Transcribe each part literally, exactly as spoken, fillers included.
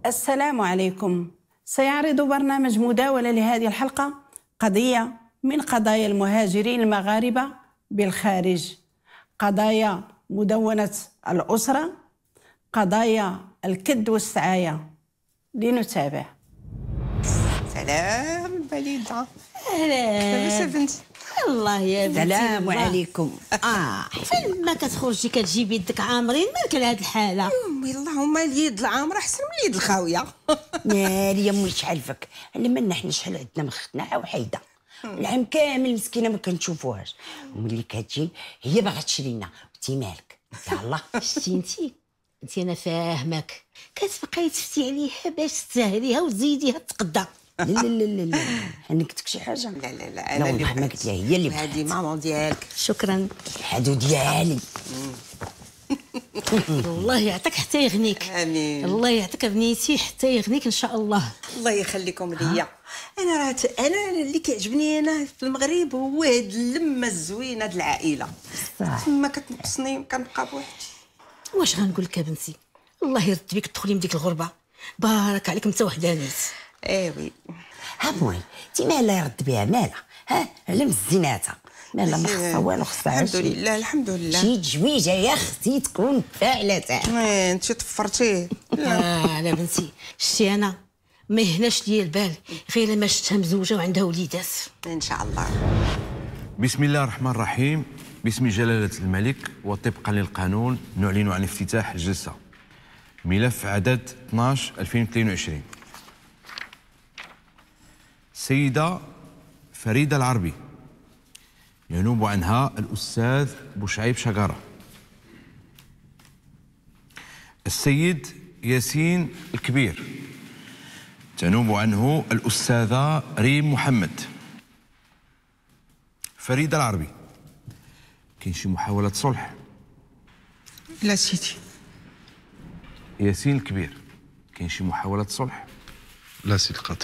السلام عليكم. سيعرض برنامج مداولة لهذه الحلقة قضية من قضايا المهاجرين المغاربة بالخارج، قضايا مدونة الأسرة، قضايا الكد والسعاية. لنتابع. سلام بليدة. اهلا لاباس بنتي؟ الله يا بنتي. السلام عليكم. اه فين ما كتخرجي كتجيبي يدك عامرين مالك لهاد الحاله؟ امي اللهم اليد العامره احسن من اليد الخاويه. ناري يا امي شحال فك لما نحن شحال عندنا من ختنا وحيده العام كامل مسكينه ما كنشوفوهاش، وملي كتجي هي باغا تشري لنا. انت مالك يلاه شتي انتي انتي انا فاهمك، كتبقاي تفتي عليها باش تسهليها وتزيديها تقدا. لا لا لا لا عندك شي حاجه؟ لا لا لا لا انا والله ما قلت لها، هي اللي هذه ماما ديالك. شكرا. الحدو ديالي. الله يعطيك حتى يغنيك. امين. الله يعطيك بنيتي حتى يغنيك ان شاء الله. الله يخليكم ليا. انا راه انا اللي كيعجبني هنا في المغرب هو هاد اللمه الزوينه د العائله. صح. تما كتنقصني كنبقى بوحدي. واش غنقول لك بنتي، الله يرد بك تدخلي من ديك الغربه، بارك عليك انت وحدانيت. ايوي ها موي انت مالها يرد بها مالها؟ ها على مزيناتها مالها ما خصها والو، خصها الحمد لله الحمد لله. شي تجويجه يا اختي تكون فاعلتها. ايه انت طفرتيه. اه لا بنتي شتي انا ما يهناش ليا البال غير ما شفتها مزوجه وعندها وليدات ان شاء الله. بسم الله الرحمن الرحيم. باسم جلالة الملك وطبقا للقانون نعلن عن افتتاح الجلسة. ملف عدد اثناش ألفين واثنين وعشرين. السيدة فريدة العربي ينوب عنها الأستاذ بوشعيب شقارة. السيد ياسين الكبير تنوب عنه الأستاذة ريم محمد. فريدة العربي كاين شي محاولة صلح؟ لا سيدي. ياسين الكبير كاين شي محاولة صلح؟ لا سيدي القاضي.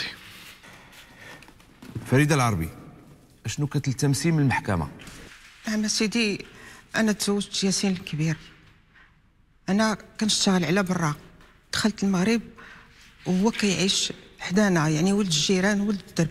فريدة العربي اشنو كتلتمسي من المحكمة؟ نعم سيدي، انا تزوجت ياسين الكبير. انا كنشتغل على برا، دخلت المغرب وهو كيعيش حدانا، يعني ولد الجيران ولد الدرب.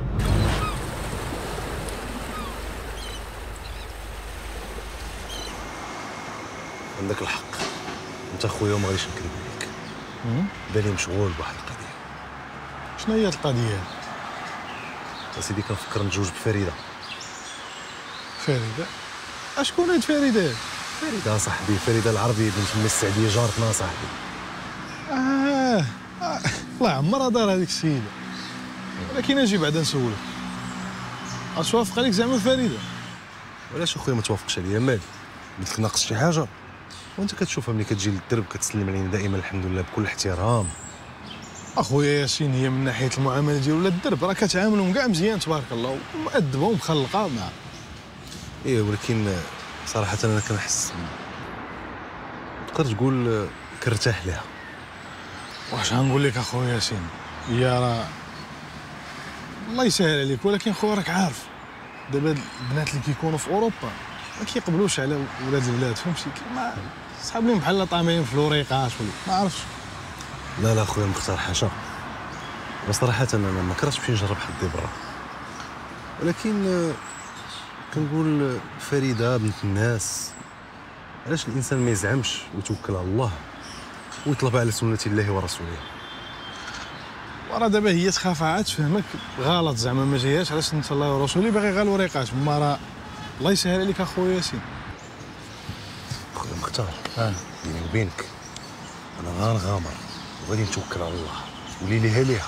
عندك الحق، انت خويا وما غاديش نكذب عليك. بالي مشغول بواحد القضيه. شنو هي القضيه؟ سيدي كنفكر نتزوج بفريده. فريده؟ اشكون هاد فريده؟ فريده صاحبي، فريده العربي بنت من السعديه جارتنا صاحبي. آه. اه الله عمرها دار هذيك السيده، ولكن اجي بعدا نسولك، غتوافق عليك زعما فريده؟ وعلاش اخويا ما توافقش عليا؟ مالي قلت لك ناقص شي حاجه؟ وانت كتشوفها ملي كتجي للدرب كتسلم علينا دائما الحمد لله بكل احترام. اخويا ياسين هي من ناحيه المعامله ديال ولاد الدرب راه كتعاملهم كاع مزيان تبارك الله، ومؤدبه ومخلقه مع. ايه ولكن صراحه انا كنحس تقدر تقول كنرتاح لها. واش غنقول لك اخويا ياسين، هي راه الله يسهل عليك، ولكن خويا راك عارف دابا البنات اللي كيكونوا في اوروبا ما كيقبلوش على ولاد البلاد، فهمتي؟ ما صحاب لهم بحال طامعين في الوريقاش ولا ما عرفتش. لا لا اخويا مختار حاشا، بصراحه انا ما كرهتش نمشي نجرب حظي برا، ولكن كنقول فريده بنت الناس، علاش الانسان ما يزعمش ويتوكل على الله ويطلب على سنه الله ورسوله؟ وراه دابا هي تخاف عاد تفهمك غلط، زعما ما جاياش على سنه الله ورسوله، باغي غير الوريقاش. ما راه الله يسهل عليك اخويا ياسين. خويا مختار، اه بيني وبينك انا غنغامر وغادي نتوكل على الله وليليها ليها.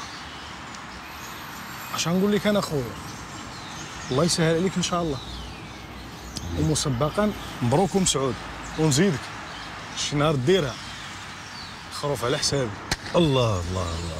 اش غنقول لك انا خويا، الله يسهل عليك ان شاء الله. ومسبقا مبروك ومسعود، ونزيدك شي نهار ديرها خروف على حسابي. الله الله الله.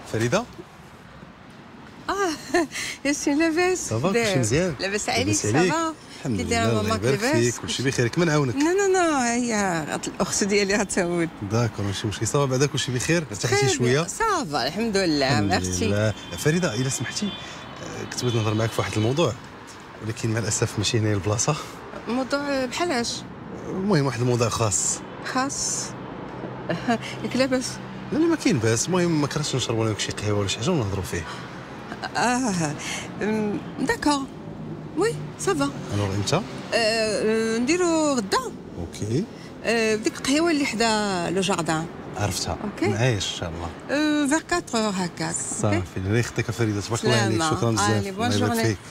فريده اه ياسين لاباس؟ صافا كلشي مزيان؟ لاباس عليك؟ لاباس عليك؟ صافا الحمد كي لله دايره الله ماماك يبارك لاباس؟ فيك كلشي بخير كما نعاونك. لا لا لا هي الاخت ديالي غتعود. داكور ماشي مشكل. صافا بعدا كلشي بخير؟ ارتحتي شويه؟ صافا الحمد لله. ميرسي. فريده الا سمحتي كنت بغيت نهضر معك في واحد الموضوع ولكن مع الاسف ماشي هنا البلاصه. موضوع بحال اش؟ المهم واحد الموضوع خاص. خاص ياك لاباس؟ لا لا ما كاين باس. المهم ما كرهتش نشربوا انا شي قهوه ولا شي حاجه ونهضروا فيه. اه داكور وي صافا. الوغ امتى؟ نديرو غدا. اوكي. ديك القهوه اللي حدا لو جاردان. عرفتها. اوكي معايش ان شاء الله. فيغ أربعة هكاك. صافي الله يخطيك فريده تبارك الله عليك. شكرا بزاف. الله يبارك فيك.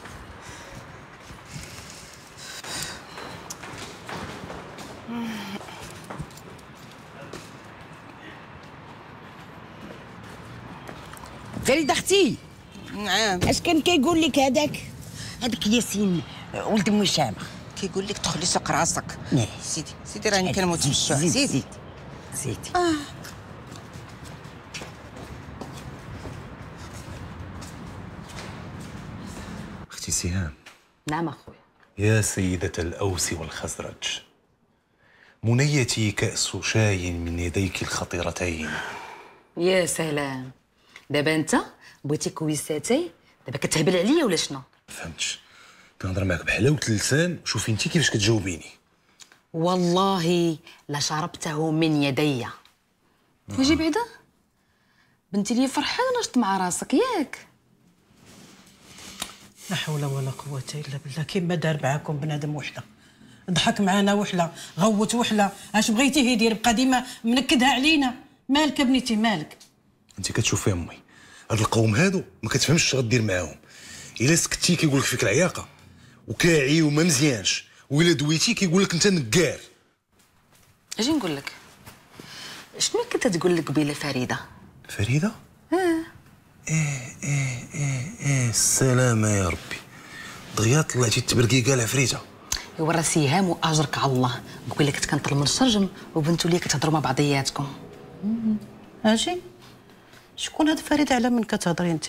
فريده اختي نعم. اش كان كيقول لك هذاك هذاك ياسين ولد ام هشام؟ كيقول لك دخلي سوق راسك. نعم. سيدي سيدي راني كنموت في الجوع. زيد سيدي زيد زيد. آه. اختي سهام. نعم اخويا. يا سيدة الأوس والخزرج، منيتي كأس شاي من يديك الخطيرتين. يا سلام، دابا انت بغيتي كويساتي دابا كتهبل عليا ولا شنو؟ فهمتش. كنهضر معاك بحلاوة اللسان وشوفي انت كيفاش كتجاوبيني. والله لا شربته من يدي. واجي بعدا بنتي لي فرحانه نشط مع راسك ياك. لا حول ولا قوة إلا بالله. كيما دار معاكم بنادم وحده، ضحك معانا وحله، غوت وحله، اش بغيتيه يدير؟ بقى ديما منكدها علينا. مالك بنيتي مالك؟ انت كتشوفي امي هاد القوم هادو ما كتفهمش اش غدير معاهم. الا سكتي كيقول لك فيك العياقه وكاعي وما مزيانش، وإلا دويتي كيقول لك انت نكار. اجي نقول لك شنو كنت تقول لك قبيله فريده؟ فريده؟ اه ايه ايه ايه ايه السلامه يا ربي. دغيا طلعتي تبرقيقه العفريته. ايوا راه سهام واجرك على الله. بقول لك كنت كنطلب من الشرجم وبنتو لي كتهضروا مع بعضياتكم. اجي شكون هاد فريده على من كتهضري انت؟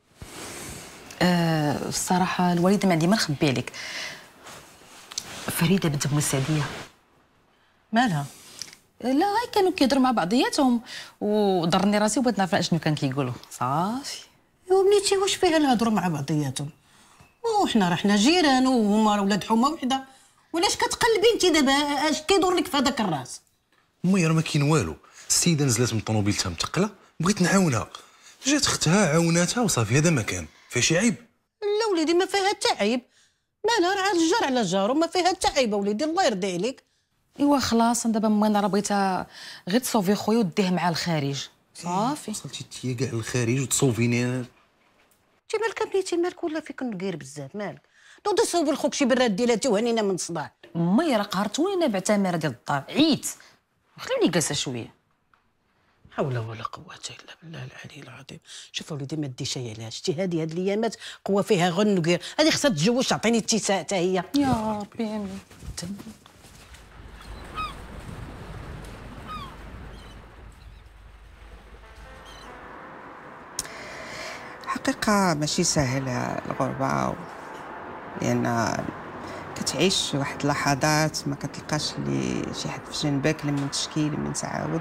أه الصراحه الوالده ما عندي ما نخبي عليك. فريده بنت ام السعديه. مالها؟ لا غير كانوا كيهضروا مع بعضياتهم وضرني راسي وبغيت نعرف شنو كان كيقولوا. صافي. يا بنيتي واش فيها الهضروا مع بعضياتهم؟ وحنا راه حنا جيران وهما ولاد حومه وحده. ولاش كتقلبي انت دابا؟ اش كيدور لك في هذاك الراس؟ امي راه ما كاين والو. السيده نزلت من طوموبيلتها متقله بغيت نعاونها، جات اختها عاوناتها وصافي. هذا ما كان فيه شي عيب. لا وليدي ما فيها حتى عيب. مالها راه الجار على جارو، ما فيها حتى عيب وليدي الله يرضي عليك. ايوا خلاص دابا ماما انا راه بغيتها غير تصوفي خويا وديه مع الخارج. صافي. وصلتي تيا كاع للخارج وتصوفيني انا. انت مالك بنيتي مالك ولا فيك نقير بزاف؟ مالك نوض صوب لخوك شي براد ديالاتي وهنينا من الصداع. امي راه قهرتوني انا بعتمره ديال الدار عييت. خليني جالسه شويه. حول ولا قوة إلا بالله العلي العظيم. شوف وليدي ما ديش علاش شتي هذه هاد الايامات قوة فيها غير النقير. هذه خصها تتزوج تعطيني اتساع حتى هي. يا ربي امين. حقيقة ماشي سهل الغربة، لأن كتعيش واحد اللحظات ما كتلقاش اللي شي حد في جنبك لمن تشكي لمن تعاود،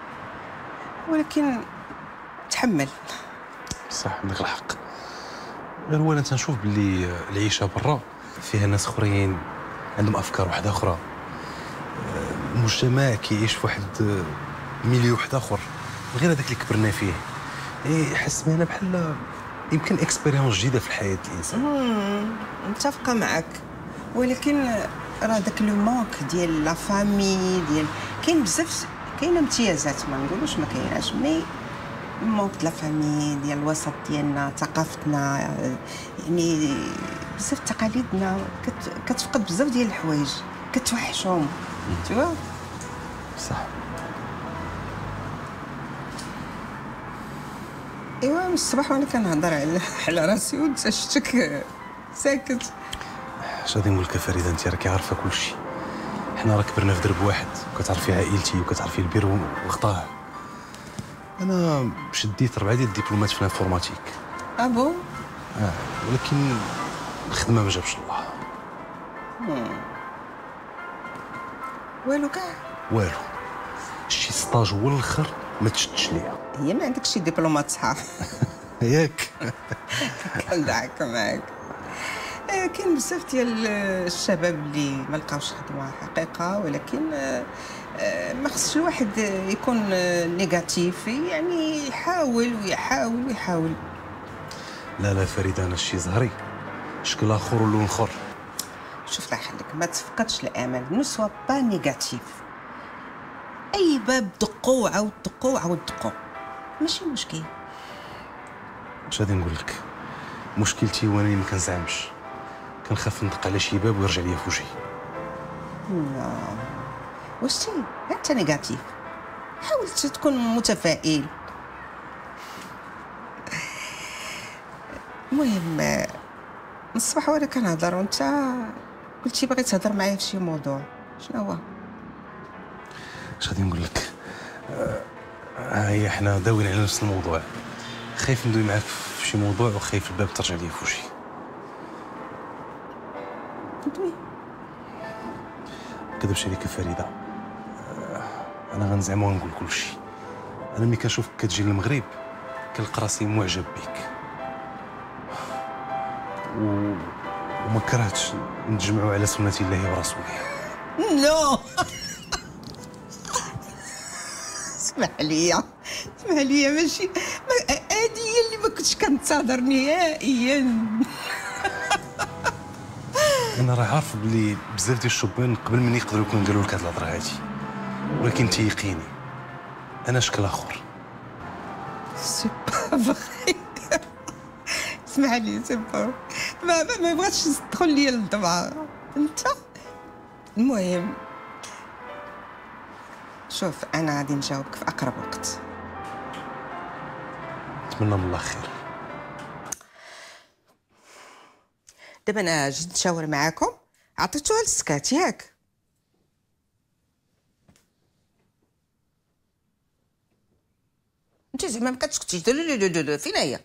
ولكن تحمل. صح عندك الحق. غير هو انا تنشوف باللي العيشه برا فيها ناس اخرين عندهم افكار واحده اخرى. المجتمع كيعيش في واحد ميليو واحد اخر غير هذاك اللي كبرنا فيه. اي حس بنا بحال يمكن اكسبيريونس جديده في الحياه الانسان. متفقه معك، ولكن راه داك لو مونك ديال لا فامي ديال كاين بزاف، كاينه امتيازات ما نقولوش ما كايناش، مي المونك ديال لا فامي ديال الوسط ديالنا ثقافتنا، يعني بزاف تقاليدنا كت... كتفقد بزاف ديال الحوايج كتوحشهم. توا صح. ايوا من الصباح وانا كنهضر على على راسي وانت شفتك ساكت. اش غادي نقول لك فريده، انت راكي عارفه كلشي. حنا راه كبرنا في درب واحد وكتعرفي عائلتي وكتعرفي البير وغطاه. انا شديت ربعه ديال الدبلومات في الانفورماتيك. اه بون. اه ولكن الخدمه ما جابش الله. والو كاع. والو، شي ستاج هو الاخر ما تشدش ليا. هي ما عندك شي دبلومات صحاب؟ ياك كنضحك معاك. آه، كاين بزاف ديال الشباب اللي ما لقاوش خدمه حقيقه، ولكن آه، آه، ما خصش الواحد يكون آه، نيجاتيف، يعني يحاول ويحاول ويحاول. لا لا فريده، انا شي زهري شكل اخر ولون اخر. شوف الله يخليك، ما تفقدش الامل، نو سوا با نيجاتيف. اي باب دقوا وعاود دقوا وعاود دقوا، ماشي مشكل. اش غادي نقول لك، مشكلتي هو انني ما كنزعمش، كنخاف ندق على شي باب ويرجع ليا في وجهي. لا واش تي انت نيجاتيف، حاول تكون متفائل. المهم من الصباح وانا كنهضر وانت قلتي باغي تهضر معايا في شي موضوع، شنو هو؟ اش غادي نقول لك، ها هي حنا داويين على نفس الموضوع، خايف ندوي معاك في شي موضوع وخايف الباب ترجع ليا في وجهي. دوي. كذبش عليك فريده، انا غنزعم ونقول كل شيء. انا ملي كنشوفك كتجي للمغرب كنلقى راسي معجب بك و... وما كرهتش نتجمعوا على سنة الله ورسوله. نو اسمح لي اسمح لي، ماشي هادي هي اللي ما كنتش كنتظهر نهائيا. انا راه عارف بلي بزاف ديال الشبان قبل مني يقدروا يكونوا قالوا لك هاد الهضره هادي، ولكن تيقيني انا شكل اخر. سي با فغي، اسمح لي سي با، ما ما بغاتش تدخل لي الضبعه انت. المهم شوف، انا غادي نجاوبك في اقرب وقت. نتمنى من الله خير. دابا انا جيت نشاور معاكم، عطيتوها للسكات ياك؟ انت زعما ما كتسكتيش؟ لا لا لا لا، فين هي؟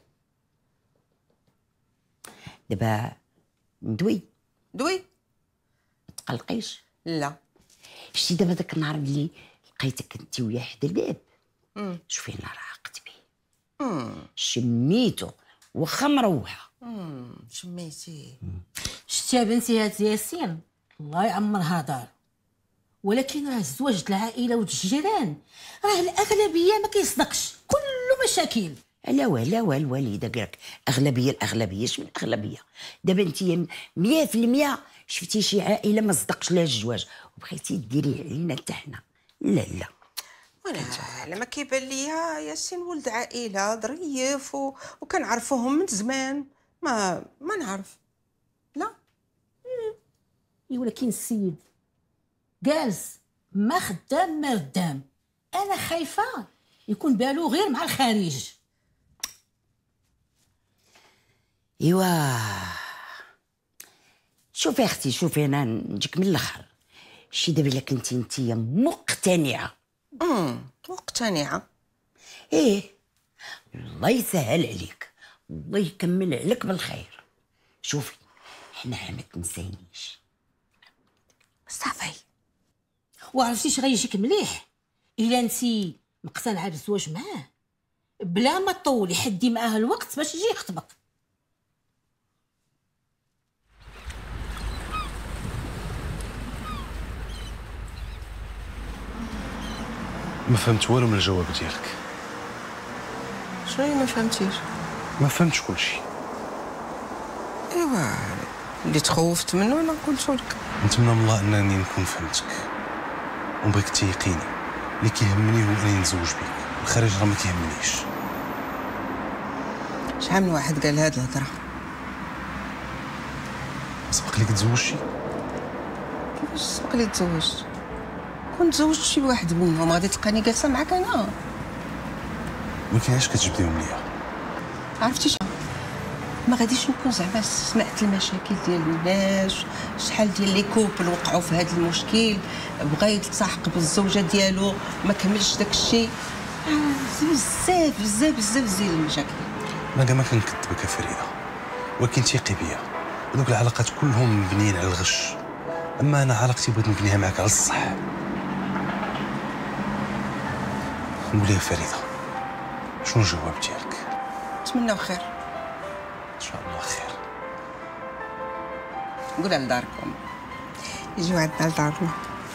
دابا ندوي دوي. ما تقلقيش. لا شتي دابا داك النهار اللي لقيتك انت وياه حدا الباب، شوفي انا راقت بيه، شميتو واخا مروحه. شميتي؟ شتي يا بنتي هاد ياسين الله يعمرها دار، ولكن راه الزواج العائله والجيران راه الاغلبيه ما كيصدقش، كله مشاكل. لا ولا ولا الوالده قالك اغلبيه الاغلبيه شنو الاغلبيه؟ دابا انت مية في المية شفتي شي عائله ما صدقش لها الزواج وبغيتي ديريه علينا حتى حنا. لا لا وانا لما كيبان ليا ياسين ولد عائله ظريف و... وكنعرفوهم من زمان، ما ما نعرف. لا إي ولكن السيد جالس ما خدام ما ردام، انا خايفه يكون بالو غير مع الخارج. ايوا شوفي اختي، شوفي انا نجيك من الاخر. شي دابا الا كنتي نتيا مقتنعه امم مقتنعه، ايه الله يسهل عليك، الله يكمل عليك بالخير. شوفي حنا ما تنسينيش صافي. وعرفتي اش غيجيك مليح الا انتي مقتنعه بالزواج معاه، بلا ما تطولي حدي معاه الوقت باش يجي يخطبك. ما فهمت والو من الجواب ديالك. شنو ما فهمتيش؟ ما فهمتش كلشي. ايوا اللي تخوفت منه انا قلتو لك. نتمنى من الله انني نكون فهمتك ونبغيك تيقيني. اللي كيهمني هو انني نتزوج بك، الخارج راه ما كيهمنيش. شحال من واحد قال هاد الهضره؟ سبق ليك تزوجتي؟ كيفاش سبق لي تزوجت؟ كنت تزوجت شي واحد منهم، غادي تلقاني جالسه معاك انا. ولكن علاش كتجبديهم ليا؟ عرفتي شحال ما غاديش نكون زعما سمعت المشاكل ديال الناس، شحال ديال لي كوبل وقعوا في هذا المشكل، بغا يلتصق بالزوجه ديالو ما كملش داك الشيء، بزاف بزاف بزاف ديال المشاكل. انا كاع ما كنكذبك يا فريده، ولكن ثيقي بيا، هذوك العلاقات كلهم مبنيين على الغش، اما انا علاقتي بغيت نبنيها معاك على الصح. قولي يا فريده، شنو الجواب ديالك؟ نتمناو خير. ان شاء الله خير. قولها لداركم يجيو عندنا لدارنا.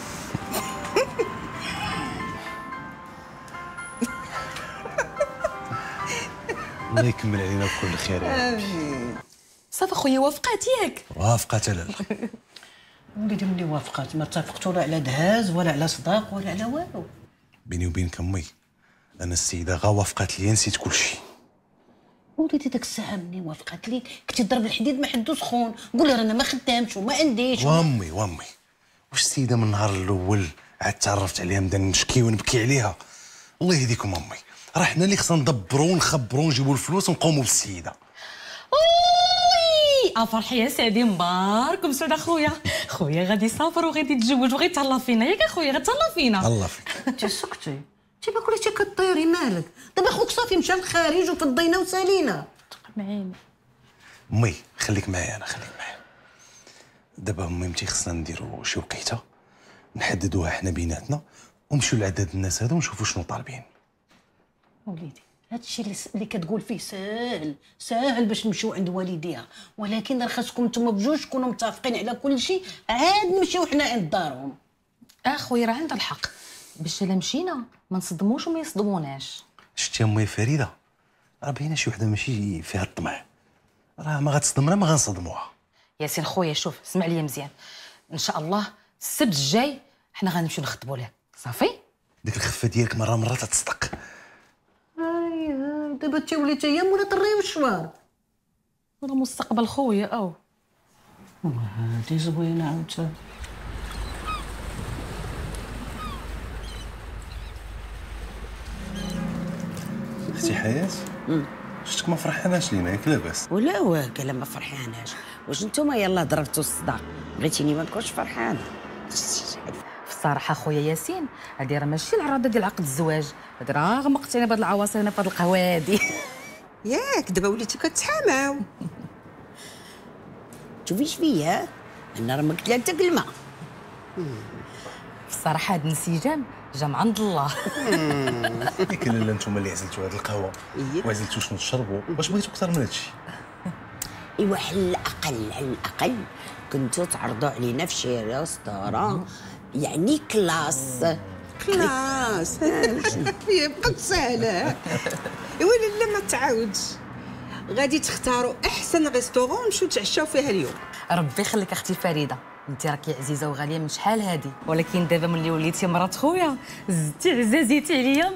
الله يكمل علينا بكل خير يا ربي. صافي خويا وافقات ياك؟ وافقت لالا. وليدي ملي وافقات ما اتفقتوا لا على دهاز ولا على صداق ولا على والو. بيني وبينك امي، انا السيده غا وافقات لي نسيت كل شيء. وليدي ديك الساعه ملي وافقات لي كنتي ضرب الحديد ما حدو سخون، قول لها انا ما خدامش وما عنديش. وامي وامي واش السيده من النهار الاول عاد تعرفت عليها نبدا نشكي ونبكي عليها؟ الله يهديكم امي، راه حنا اللي خصنا ندبروا ونخبروا ونجيبوا الفلوس ونقوموا بالسيده. وي افرحي يا سعدي، مبارك مسعود اخويا. خويا غادي يسافر وغادي يتزوج وغادي يتهلا فينا ياك اخويا؟ غتهلا فينا. الله فيك. انت سكتي، انت ما كليتي كطيري مالك؟ دابا خوك صافي مشى للخارج وفضينا وسالينا. معيني امي خليك معايا، انا خليك معايا. دابا مهمتي خصنا نديروا شي وقيته نحددوها حنا بيناتنا ونمشيو لعدد الناس هادو ونشوفوا شنو طالبين. وليدي هادشي اللي اللي كتقول فيه ساهل ساهل باش نمشيو عند والديها، ولكن راه خاصكم نتوما بجوج تكونوا متفقين على كل شيء عاد نمشيو حنا عند دارهم. اخويا راه عندها الحق، باش الا مشينا ما نصدموش وما يصدموناش. شتي امي فريده، راه باينه شي وحده ماشي فيها الطمع، راه ما غتصدمنا ما غنصدموها. ياسين خويا شوف اسمع لي مزيان، ان شاء الله السبت الجاي حنا غنمشيو نخطبوا لها صافي. ديك الخفه ديالك مره مره تتصدق. هاي هاي دابا انت وليتي هي مولا الري والشوار. هذا مستقبل خويا. او هادي زوينه عاوتاني. اختي حياه، شفتك ما فرحاناش لينا ياك لاباس؟ ولا هو قال ما فرحاناش، واش نتوما يلاه ضربتوا الصداع بغيتيني ما نكونش فرحانه؟ الصراحه خويا ياسين هادي راه ماشي العراضه ديال عقد الزواج، هادي راه غمقتينا بهاد العواصر هنا في هاد القهوه هادي. ياك دابا وليتي كتحاماو. شوفيش فيا انا راه ما قلت لها حتى كلمه. الصراحه هاد الانسجام جا من عند الله. ياك لالا نتوما اللي عزلتوا هاد القهوه وعزلتوا شنو تشربوا، واش بغيتوا اكثر من هادشي؟ ايوا على الاقل على الاقل كنتو تعرضوا علينا في شي ريستوران يعني كلاس. كلاس هي بقات سهله. ايوا لا ما تعاودش، غادي تختاروا احسن ريستورون نمشيو نتعشاو فيها اليوم. ربي يخليك اختي فريده، انت راكي عزيزه وغاليه من شحال هادي، ولكن دابا ملي وليتي مرات خويا زدتي عزازيتي عليا.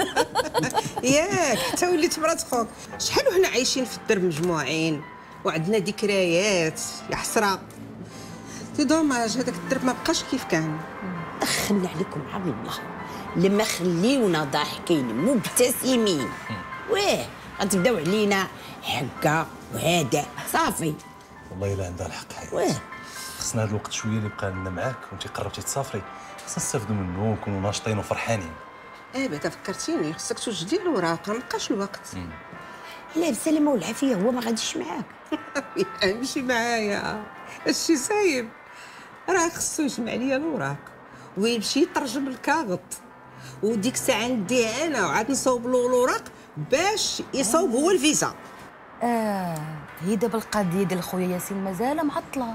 ياك حتى وليت مرات خوك. شحال وحنا عايشين في الدرب مجموعين وعندنا ذكريات يا حسره. سي دوماج هذاك الدرب ما بقاش كيف كان. دخلنا عليكم على الله لما خليونا ضاحكين مبتسمين، واه غتبداو علينا حكا وهذا صافي. والله الا عندها الحق حياه. واه خصنا هذا الوقت شويه اللي بقى لنا معاك وانت قربتي تسافري خصنا نستافدوا منه ونكونوا ناشطين وفرحانين. ايه بعدا فكرتيني، خصك توجدي الوراق، ما بقاش الوقت. لا بسلامه والعافيه هو ما غاديش معاك. امشي معايا هادشي صايب، راه خصو يجمع ليا الوراق ويمشي يترجم الكاغط، وديك الساعه نديه انا وعاد نصوب له الوراق باش يصوب هو الفيزا. اه هي دابا القضيه ديال خويا ياسين مازال معطله.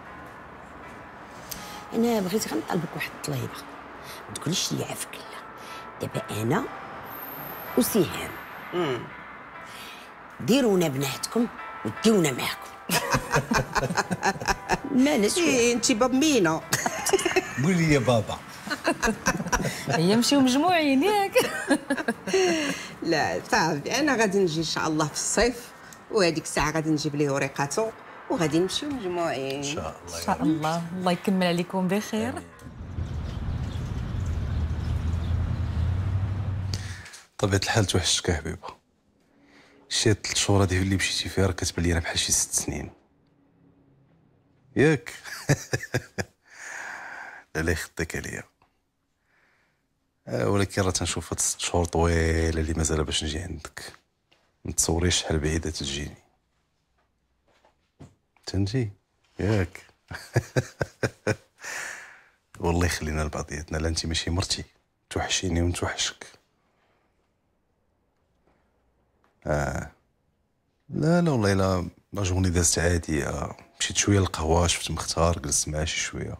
انا بغيت غير نطلبك واحد الطليبه، ما تقوليش لي عافاك لا. دابا انا وسهام ديرونا بناتكم وديونا معاكم. مالش إيه انت باب مينا. قولي يا بابا. هي مشيو مجموعين ياك. لا صافي انا غادي نجي ان شاء الله في الصيف، وهذيك الساعه غادي نجيب ليه وريقاتو وغادي نمشيو مجموعين ان شاء الله. ان شاء الله الله يكمل عليكم بخير. طبيعة الحال توحشتك يا حبيبه، شي هاد الثلاث شهور هادي اللي مشيتي فيها راه كتبان لي بحال شي ست سنين ياك. لا يخطيك عليا، آه ولكن راه تنشوف هاد ست شهور طويله اللي مازال باش نجي عندك. ما تصوريش شحال بعيده تجيني. تنجي ياك. والله يخلينا لبعضياتنا. لا انت ماشي مرتي، توحشيني ونتوحشك. اه لا لا والله لا لا جورني دازت عاديه. مشيت شويه للقهوه، شفت مختار، جلست معاه شي شويه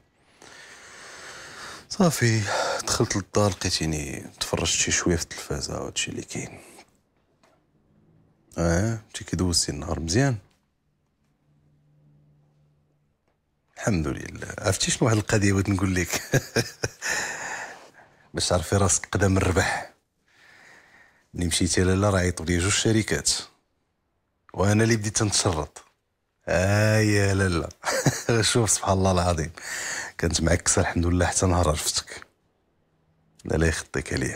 صافي. دخلت للدار لقيتيني تفرجت شي شويه في التلفازه وهادشي اللي كاين. اه انت كي دوزتي النهار مزيان؟ الحمد لله. عرفتي شنو واحد القضيه بغيت نقول لك؟ باش تعرفي راسك قدام الربح. ملي مشيتي لاله راه عيطوا لي جوج شركات وانا اللي بديت نتشرط. اه يا لاله. شوف سبحان الله العظيم، كانت معكسه الحمد لله حتى نهار عرفتك. لا لا يخطيك عليا.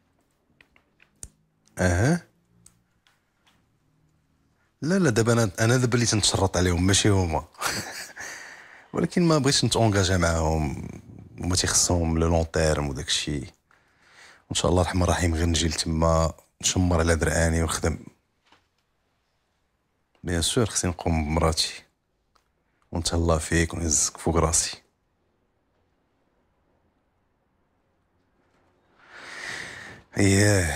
اها لا لا دابا انا انا دابا اللي تنتشرط عليهم ماشي هما. ولكن ما بغيتش نتونجاجا معاهم، هما تيخصهم لو لون تيرم وداك الشيء. وان شاء الله الرحمن الرحيم غير نجي لتما نشمر على درعاني ونخدم. بيان سور خصني نقوم بمراتي ونتهلا فيك ونهزك فوق راسي. اييه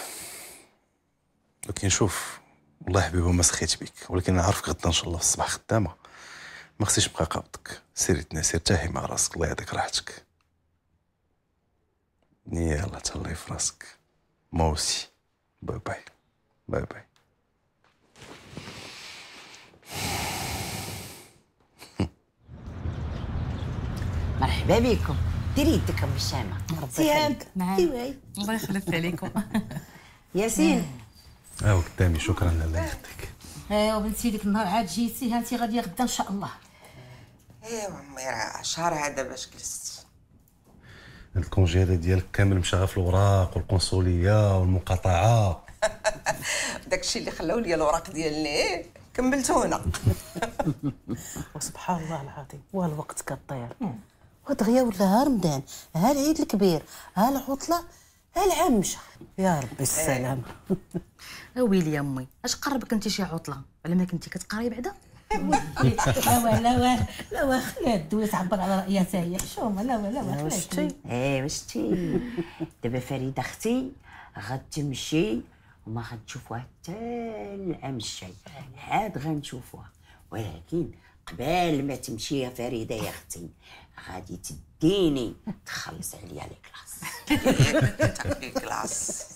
ولكن شوف والله حبيبه ما سخيت بك، ولكن نعرفك غدا ان شاء الله في الصباح خدامه. ما خصنيش نبقى قابضك. سيري تناسي ارتاحي مع راسك، الله يعطيك راحتك. يلا تهلاي في راسك. موسي باي باي باي باي. مرحبا بكم. ديري يدك ام الشامه. سيام نعم الله يخلف عليكم. ياسين اه قدامي. شكرا الله يخليك. ايوا بنتي ديك النهار عاد جيتي هانتي غاديه غدا ان شاء الله. ايوا امي راه شهر هذا باش جلست. هاد الكونجي هذا ديالك كامل مشى في الاوراق والقنصليه والمقاطعه. داكشي اللي خلاو لي الاوراق ديالي كملتو هنا. وسبحان الله العظيم والوقت كطير. ودغيا ولا ها رمضان، ها العيد الكبير، ها العطله، ها العام مشى. يا ربي السلام. ويلي يا امي اش قربك انت شي عطله ولا ما كنتي كتقراي بعدا؟ لا واه لا واه لا واه خليها الدوله تعبر على رايها حتى هي حشومه. لا واه لا واه شتي. ايه شتي. دابا فريده اختي غتمشي وما غتشوفوها حتى العام الجاي، عاد غنشوفوها. ولكن قبل ما تمشي يا فريده يا اختي غادي تديني تخلص عليا لي كلاس. تاكلي الكلاس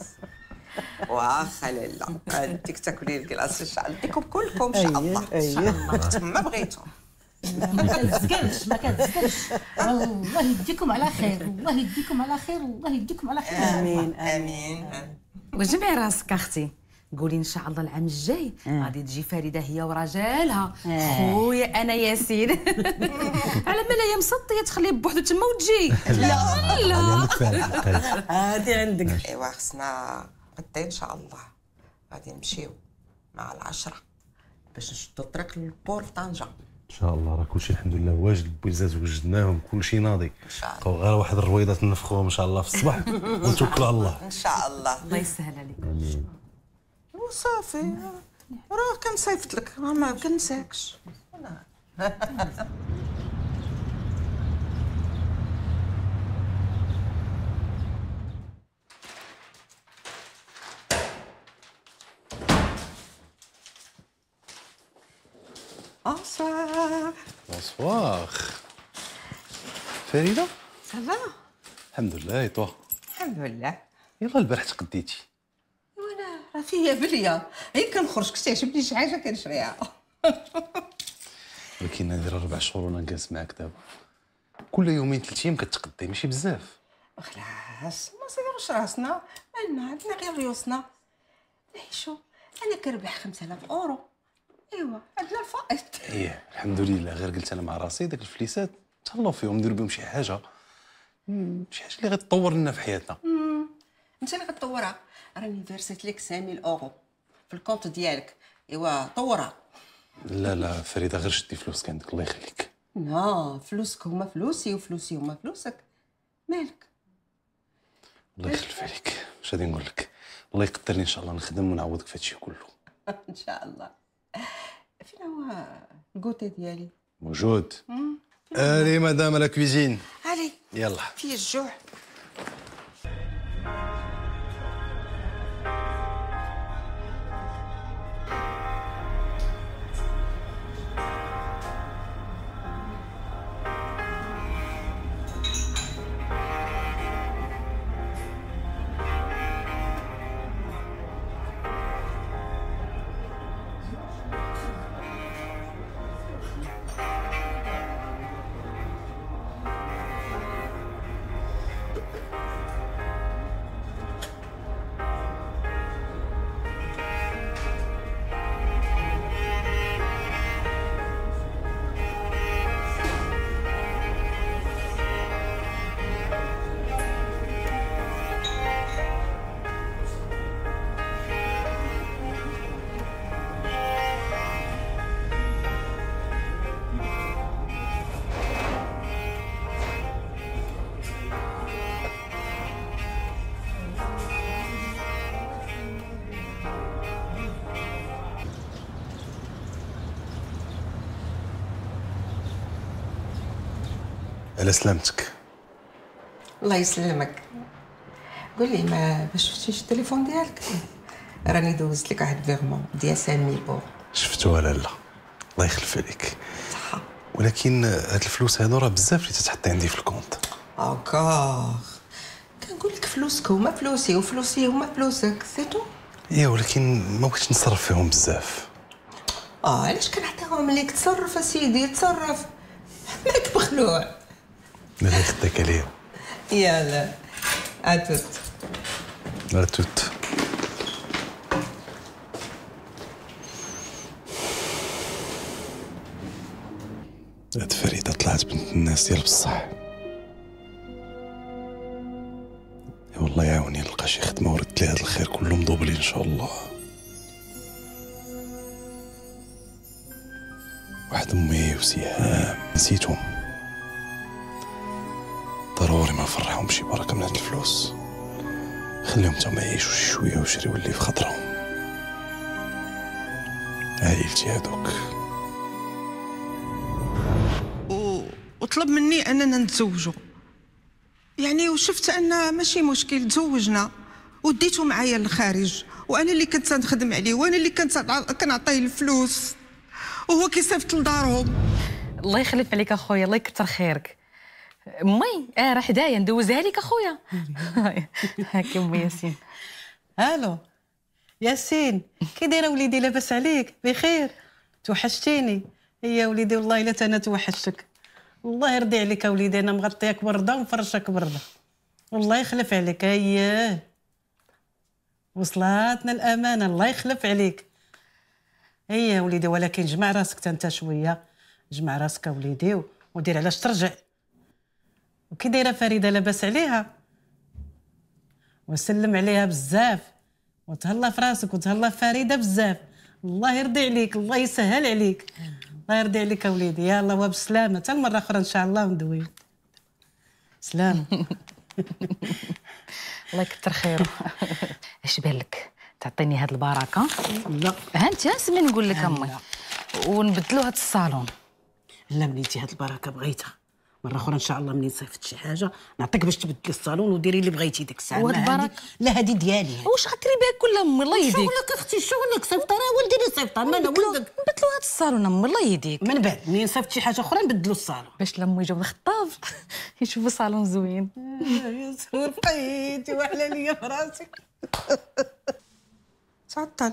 واخا لاله غاديك تاكلي الكلاس ان شاء الله. نديكم كلكم ان شاء الله ان شاء الله وقت ما بغيتو. ما كنتسكرش ما كنتسكرش. الله يديكم على خير، الله يديكم على خير، الله يديكم على خير. امين امين. وجمعي راسك اختي، قولي ان شاء الله العام الجاي غادي تجي فريده هي وراجلها. خويا انا ياسين. على بالها هي مسطيه تخليه بوحدو تما وتجي. لا لا هادي عندك. ايوا خصنا غدا ان شاء الله غادي نمشيو مع العشرة باش نشدو الطريق للبور طنجة. ان شاء الله راه كلشي الحمد لله واجد. بويزات وجدناهم كلشي ناضي. ان شاء الله. بقاو غير واحد الرويضات نفخوهم ان شاء الله في الصباح ونتوكلوا على الله. ان شاء الله. الله يسهل عليك. امين. وصافي راه كنصيفط لك راه ما كنساكش. بونسوار. بونسوار فريده. صافا الحمد لله. اي توا؟ الحمد لله. يلا البارح تقديتي. وانا راه فيا بليا هي كنخرج كتعجبني شي حاجه كنشريها. ولكن هادي راه ربع شهور وانا جالس معاك دابا، كل يومين ثلاث ايام كتقدي ماشي بزاف. خلاص ما صيروش راسنا، مالنا عندنا غير ريوسنا نعيشو. انا كنربح خمسة آلاف اورو. ايوا عندنا الفائض. ايه الحمد لله. غير قلت انا مع راسي داك الفليسات تهلاو فيهم نديرو بهم شي حاجه، شي حاجه اللي غتطور لنا في حياتنا. انت اللي غتطورها. راني فيرسيت لك خمسمية اورو في الكونت ديالك. ايوا طورها. لا لا فريده غير شدي فلوسك عندك الله يخليك. لا فلوسك هما فلوسي وفلوسي هما فلوسك. مالك؟ الله يخلف عليك. واش غادي نقول لك؟ الله يقدرني ان شاء الله نخدم ونعوضك في هادشي كله. ان شاء الله. فين هو الكوتي ديالي؟ موجود. الي مدام لا كويزين. علي يلا. فيه الجوع. على سلامتك. الله يسلمك. قول لي ما باش شفتيش التليفون ديالك؟ راني دوزت لك واحد فيغمون ديال سامي بو. شفتو ولا لا؟ الله يخلف عليك. صحه. ولكن هاد الفلوس هادو راه بزاف اللي تتحط عندي في الكونت. هاكا كنقول لك فلوسك هما فلوسي وفلوسي هما فلوسك، سيتو. ايه ولكن ما بغيتش نصرف فيهم بزاف. اه علاش كنعطيهم ليك؟ تصرف اسيدي تصرف، ماك مخلوع. الله يخدك عليا. يلا اتوت اتوت. هاد فريدة طلعت بنت الناس ديال بصح. والله يعاوني نلقى شي خدمة ورد لي هاد الخير كله مضوبلي ان شاء الله. واحد امي وسهام نسيتهم. ضروري ما نفرحهم بشي بركة من هاد الفلوس. خليهم تما يعيشوا شي شوية ويشريو اللي في خاطرهم. عائلتي هادوك. و... وطلب مني اننا نتزوجوا، يعني وشفت ان ماشي مشكل تزوجنا وديته معايا للخارج، وانا اللي كنت نخدم عليه وانا اللي كنت كنعطيه الفلوس وهو كيصيفط لدارهم. الله يخلف عليك اخويا، الله يكثر خيرك. امي اه راه حدايا ندوزها لك اخويا. هاكي امي ياسين. الو ياسين، كي دايره وليدي؟ لاباس عليك؟ بخير؟ توحشتيني يا وليدي، والله الا انا توحشتك. الله يرضي عليك يا وليدي، انا مغطياك برده ومفرشك برده. والله يخلف عليك. اييه وصلاتنا الامانه، الله يخلف عليك. اييه يا وليدي، ولكن جمع راسك انت شويه، جمع راسك يا وليدي ودير علاش ترجع. وكي دايره فريده؟ لاباس عليها؟ وسلم عليها بزاف وتهلا في راسك وتهلا في فريده بزاف. الله يرضي عليك، الله يسهل عليك. الله يرضي عليك يا وليدي. يلا وبسلامه، حتى المره اخرى ان شاء الله وندوي. سلام. الله يكثر خيره. اش بالك تعطيني هاد البركه؟ لا ها انت اسمي نقول لك امي ونبدلوا هاد الصالون. لا منيتي هاد البركه بغيتها، مره اخرى ان شاء الله منين صيفط شي حاجه نعطيك باش تبدلي الصالون وديري اللي بغيتي ديك الساعه. وهاد البركه لا هادي ديالي. واش غديري بها كل امي؟ الله يهديك. شغلك اختي، شغلك صيفطه، راه ولدي اللي صيفطها، ما انا ولدك. نبدلوا هاد الصالون امي، الله يهديك. من بعد منين صيفط شي حاجه اخرى نبدلوا الصالون باش لما يجيو الخطاب يشوفوا صالون زوين. يا سور بقيتي وحله ليا في راسي. تعطل.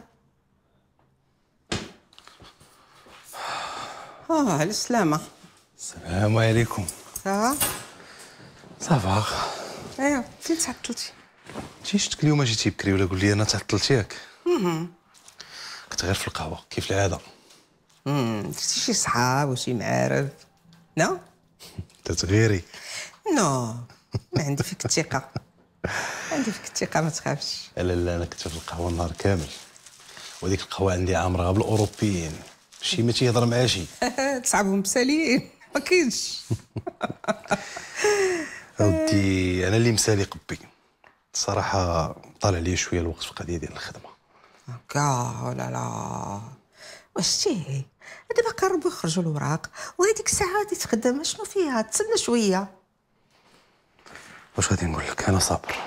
اه على السلامه. السلام عليكم. صافا صافا. ايوا فين تعطلتي؟ جي شفتك اليوم جيتي بكري ولا قول لي انا تعطلت ياك؟ كنت غير في القهوه كيف العاده. امم درتي شي صحاب وشي معارف؟ نو تتغيري. نو ما عندي فيك الثقه، عندي فيك الثقه ما تخافش. لا لا انا كنت في القهوه النهار كامل، وديك القهوه عندي عامره بالاوروبيين، شي ما تيهضر مع شي. تصعبهم بساليين ما كاينش. اودي انا اللي مسالي قبي، الصراحه طالع لي شويه الوقت في القضيه ديال الخدمه. كاع لا لا واش تيه دابا قربوا يخرجوا الوراق وهذيك الساعه غادي تخدم. شنو فيها؟ تسنى شويه. واش غادي نقول لك، انا صابر.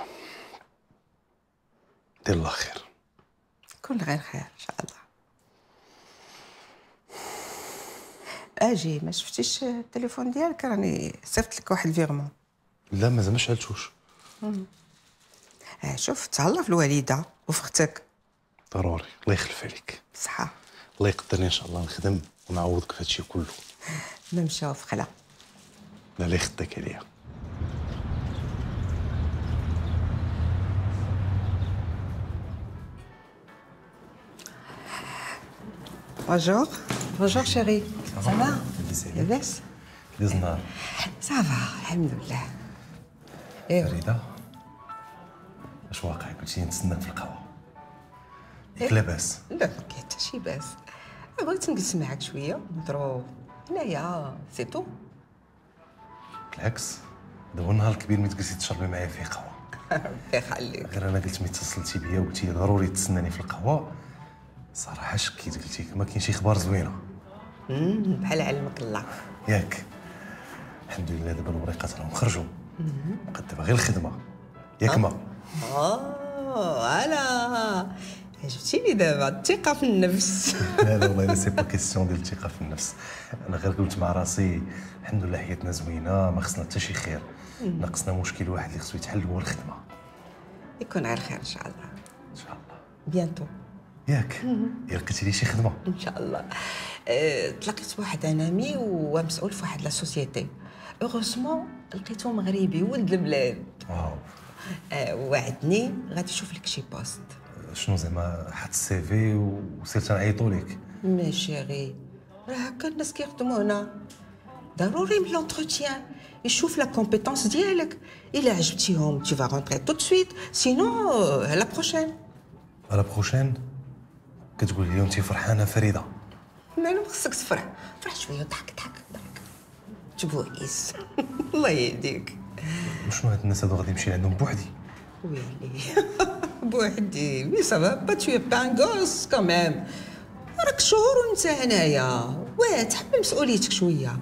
دير الله خير. كل غير خير ان شاء الله. اجي ما شفتيش التليفون ديالك؟ راني صيفط لك واحد الفيغمون. لا مازال ما شعلتوش. اه شوف تهلا في الوالده وفي اختك. ضروري، الله يخلف عليك. صحه. الله يقدرني ان شاء الله نخدم ونعوضك في هادشي كله. ما مشاو في خلا. لا لا يخدك عليا. بونجور. بونجور شيري. سافا؟ لاباس؟ كيداز النهار؟ سافا الحمد لله. ايوا فريده اش واقع؟ قلتي نتسناك في القهوه ياك لاباس؟ لا ما كاين حتى شي باس. بغيت نجلس معاك شويه نهضروا هنايا سي تو. بالعكس دابا النهار الكبير ملي تجلسي تشربي معايا فيه قهوه. ربي يخليك. غير انا قلت ملي اتصلتي بيا وقلتي لي ضروري تسناني في القهوه، صراحه شكيت قلت لك ما كاين شي اخبار زوينه. امم بحال علمك الله. ياك الحمد لله دابا الوريقات راهم خرجوا، بقات دابا غير الخدمه ياك ما؟ اه الا عجبتيني دابا الثقه في النفس. لا لا والله لا سي با كيسيون ديال الثقه في النفس. انا غير قلت مع راسي الحمد لله حياتنا زوينه ما خصنا حتى شي خير، ناقصنا مشكل واحد اللي خصو يتحل هو الخدمه. يكون غير خير ان شاء الله. ان شاء الله. بيانتو. ياك يا لقيتي لي شي خدمه؟ ان شاء الله. أه، تلاقيت بواحد انامي ومسؤول في واحد لا سوسيتي. اوغوسمون لقيتو مغربي ولد البلاد. واو. أه، وعدني غادي يشوف لك شي بوست. شنو زعما حط السي في وسير تنعيطوا لك؟ مي شيري راه هكا الناس كيخدموا هنا. ضروري من لونتروتيان يشوف لا كومبيتونس ديالك. الا عجبتيهم tu vas rentrer tout de suite sinon euh, la prochaine. لا بروشين كتقول لي انت فرحانه فريده؟ مالو خصك تفرح. فرح شويه ضحك ضحك ضحك تبويس. الله يهديك. وشنو هاد الناس هادو غادي نمشي عندهم بوحدي؟ ويلي بوحدي مي سافا با تو با ان غوس كاميم. راك شهور وانت هنايا واه تحمل مسؤوليتك شويه.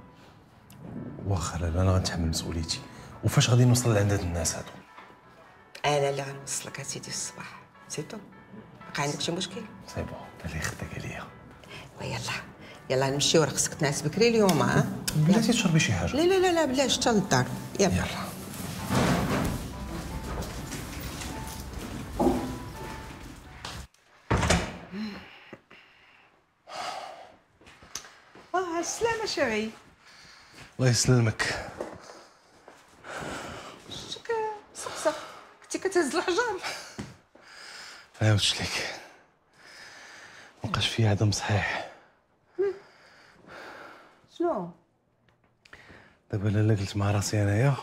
واخا لا انا غنتحمل مسؤوليتي. وفاش غادي نوصل لعند هاد الناس هادو؟ انا اللي غنوصلك اسيدي الصباح سي تو. بقى عندك شي مشكل؟ سي بون الله يخدك عليا. ويلا يلا نمشيو راه خصك تنعس بكري اليوم. ها بلاتي تشربي شي حاجه؟ لا لا لا لا بلاش حتى للدار. يلا يلا. اه السلامه شيري. الله يسلمك. شك صقصق كنتي كتهز الحجر. انا قلت لك مابقاش فيا عدم صحيح. شنو؟ دابا لالا قلت مع راسي انايا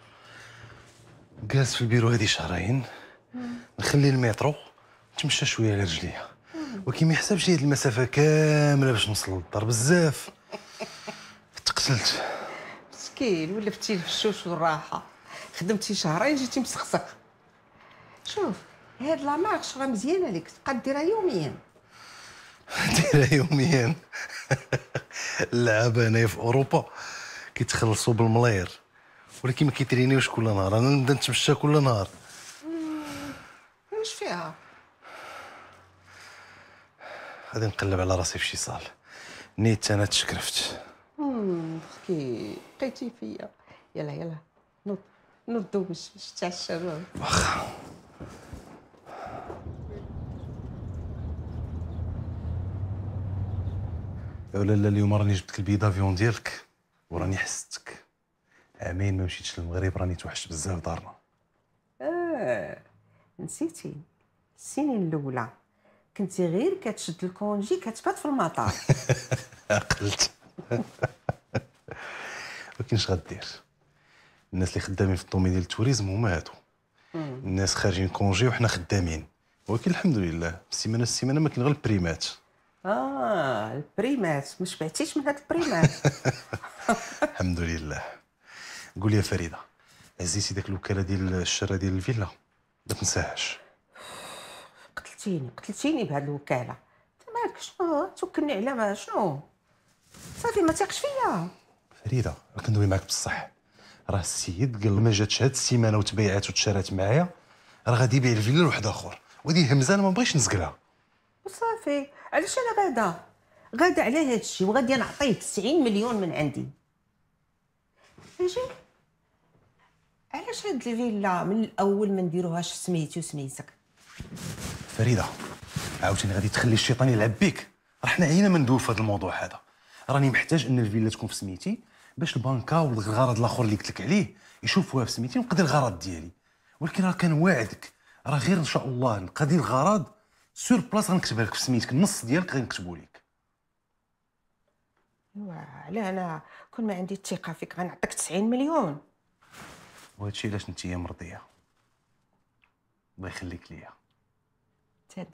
جالس في البيرو هادي شهرين، نخلي المترو نتمشى شويه على رجليا، ولكن ما يحسبش هاد المسافه كامله باش نوصل للدار. بزاف تقتلت. مسكين ولفتي في الشوش والراحه. خدمتي شهرين جيتي مسخسخ. شوف هاد لا مارش راه مزيانه ليك تبقى ديرها يوميا. دايره يوميا. اللعابه هنايا في اوروبا كيتخلصوا بالملاير، ولكن ما كيترينيوش كل نهار. انا نبدا نتمشى كل نهار. واش فيها؟ غادي نقلب على راسي في شي صال. نيت انا تشكرفت. امم بخي بقيتي فيا. يلا يلا نوض نوضو باش باش تعشى. واخا. يا لالا اليوم راني جبت لك البي دافيون ديالك وراني حستك. عامين ما مشيتش للمغرب، راني توحشت بزاف دارنا. اه نسيتي السنين الاولى كنتي غير كتشد الكونجي كتبات في المطار. عقلت. ولكن اش غدير؟ الناس اللي خدامين في الدومين ديال التوريزم هما هادو. الناس خارجين كونجي وحنا خدامين، ولكن الحمد لله السيمانه السيمانه ما كاين غير البريمات. اه البريمات ما شبعتيش من هاد البريمات. الحمد لله. قول يا فريده، هزيتي داك الوكاله ديال الشراء ديال الفيلا؟ ما تنساهاش. قتلتيني قتلتيني بهاد الوكاله. انت مالك شنو توكلني على ما شنو؟ صافي ما تيقش فيا. فريده راه كندوي معاك بصح، راه السيد قال ما جاتش هاد السيمانه وتبيعات وتشارات معايا راه غادي يبيع الفيلا لواحد اخر، وهذه همزه انا ما بغيتش نسقلها. وصافي علاش انا غادا غادا على هاد الشيء وغادي نعطيه تسعين مليون من عندي. اجي علاش هاد الفيلا من الاول ما نديروهاش سميتي وسميتك؟ فريده عاوتاني غادي تخلي الشيطان يلعب بيك، راه حنا عينا ما ندوي في هذا الموضوع هذا. راني محتاج ان الفيلا تكون في سميتي باش البنكه والغرض الاخر اللي قلت لك عليه يشوفوها في سميتي ونقضي الغرض ديالي. ولكن راه كنواعدك راه غير ان شاء الله نقضي الغرض سور بلاصه غنكتبها لك في سميتك، النص ديالك غنكتبو لك. ايوا علاه انا كون ما عندي الثقه فيك غنعطيك تسعين مليون. وهذا الشيء علاش انت مرضيه. الله يخليك ليا. انت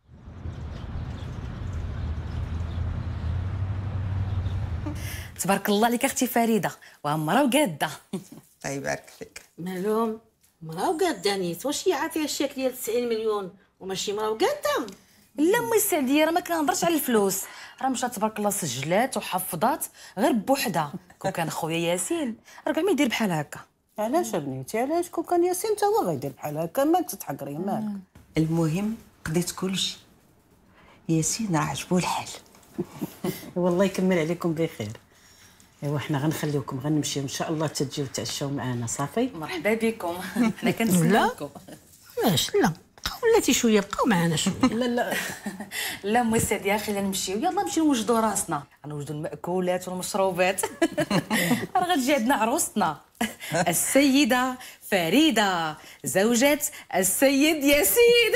تبارك الله عليك اختي فريده، وعمره وقاده. الله يبارك فيك. مالهم مرا وقاده نيت، واش هي عاطيه الشيك ديال تسعين مليون وماشي مرا وقاده؟ لا امي السعديه راه ما كنهضرش على الفلوس، راه مشات تبارك الله سجلات وحفظات غير بوحدها. كون كان خويا ياسين راه كاع ما يدير بحال هكا. علاش بنيتي علاش كون كان ياسين تا هو غيدير بحال هكا؟ مالك تتحقري مالك؟ المهم قضيت كلشي. ياسين راه عجبو الحال. والله يكمل عليكم بخير. ايوا حنا غنخليوكم غنمشيو ان شاء الله تجيو تعشاو معنا. صافي مرحبا بكم. حنا كنتسناوكم. علاش لا بقاو بلاتي شويه بقاو معنا شويه. لا لا لا امي السعديه خلينا نمشيو، يلا نمشيو نوجدوا راسنا، غنوجدوا المأكولات والمشروبات. راه غتجي عندنا عروستنا السيده فريده زوجة السيد ياسين.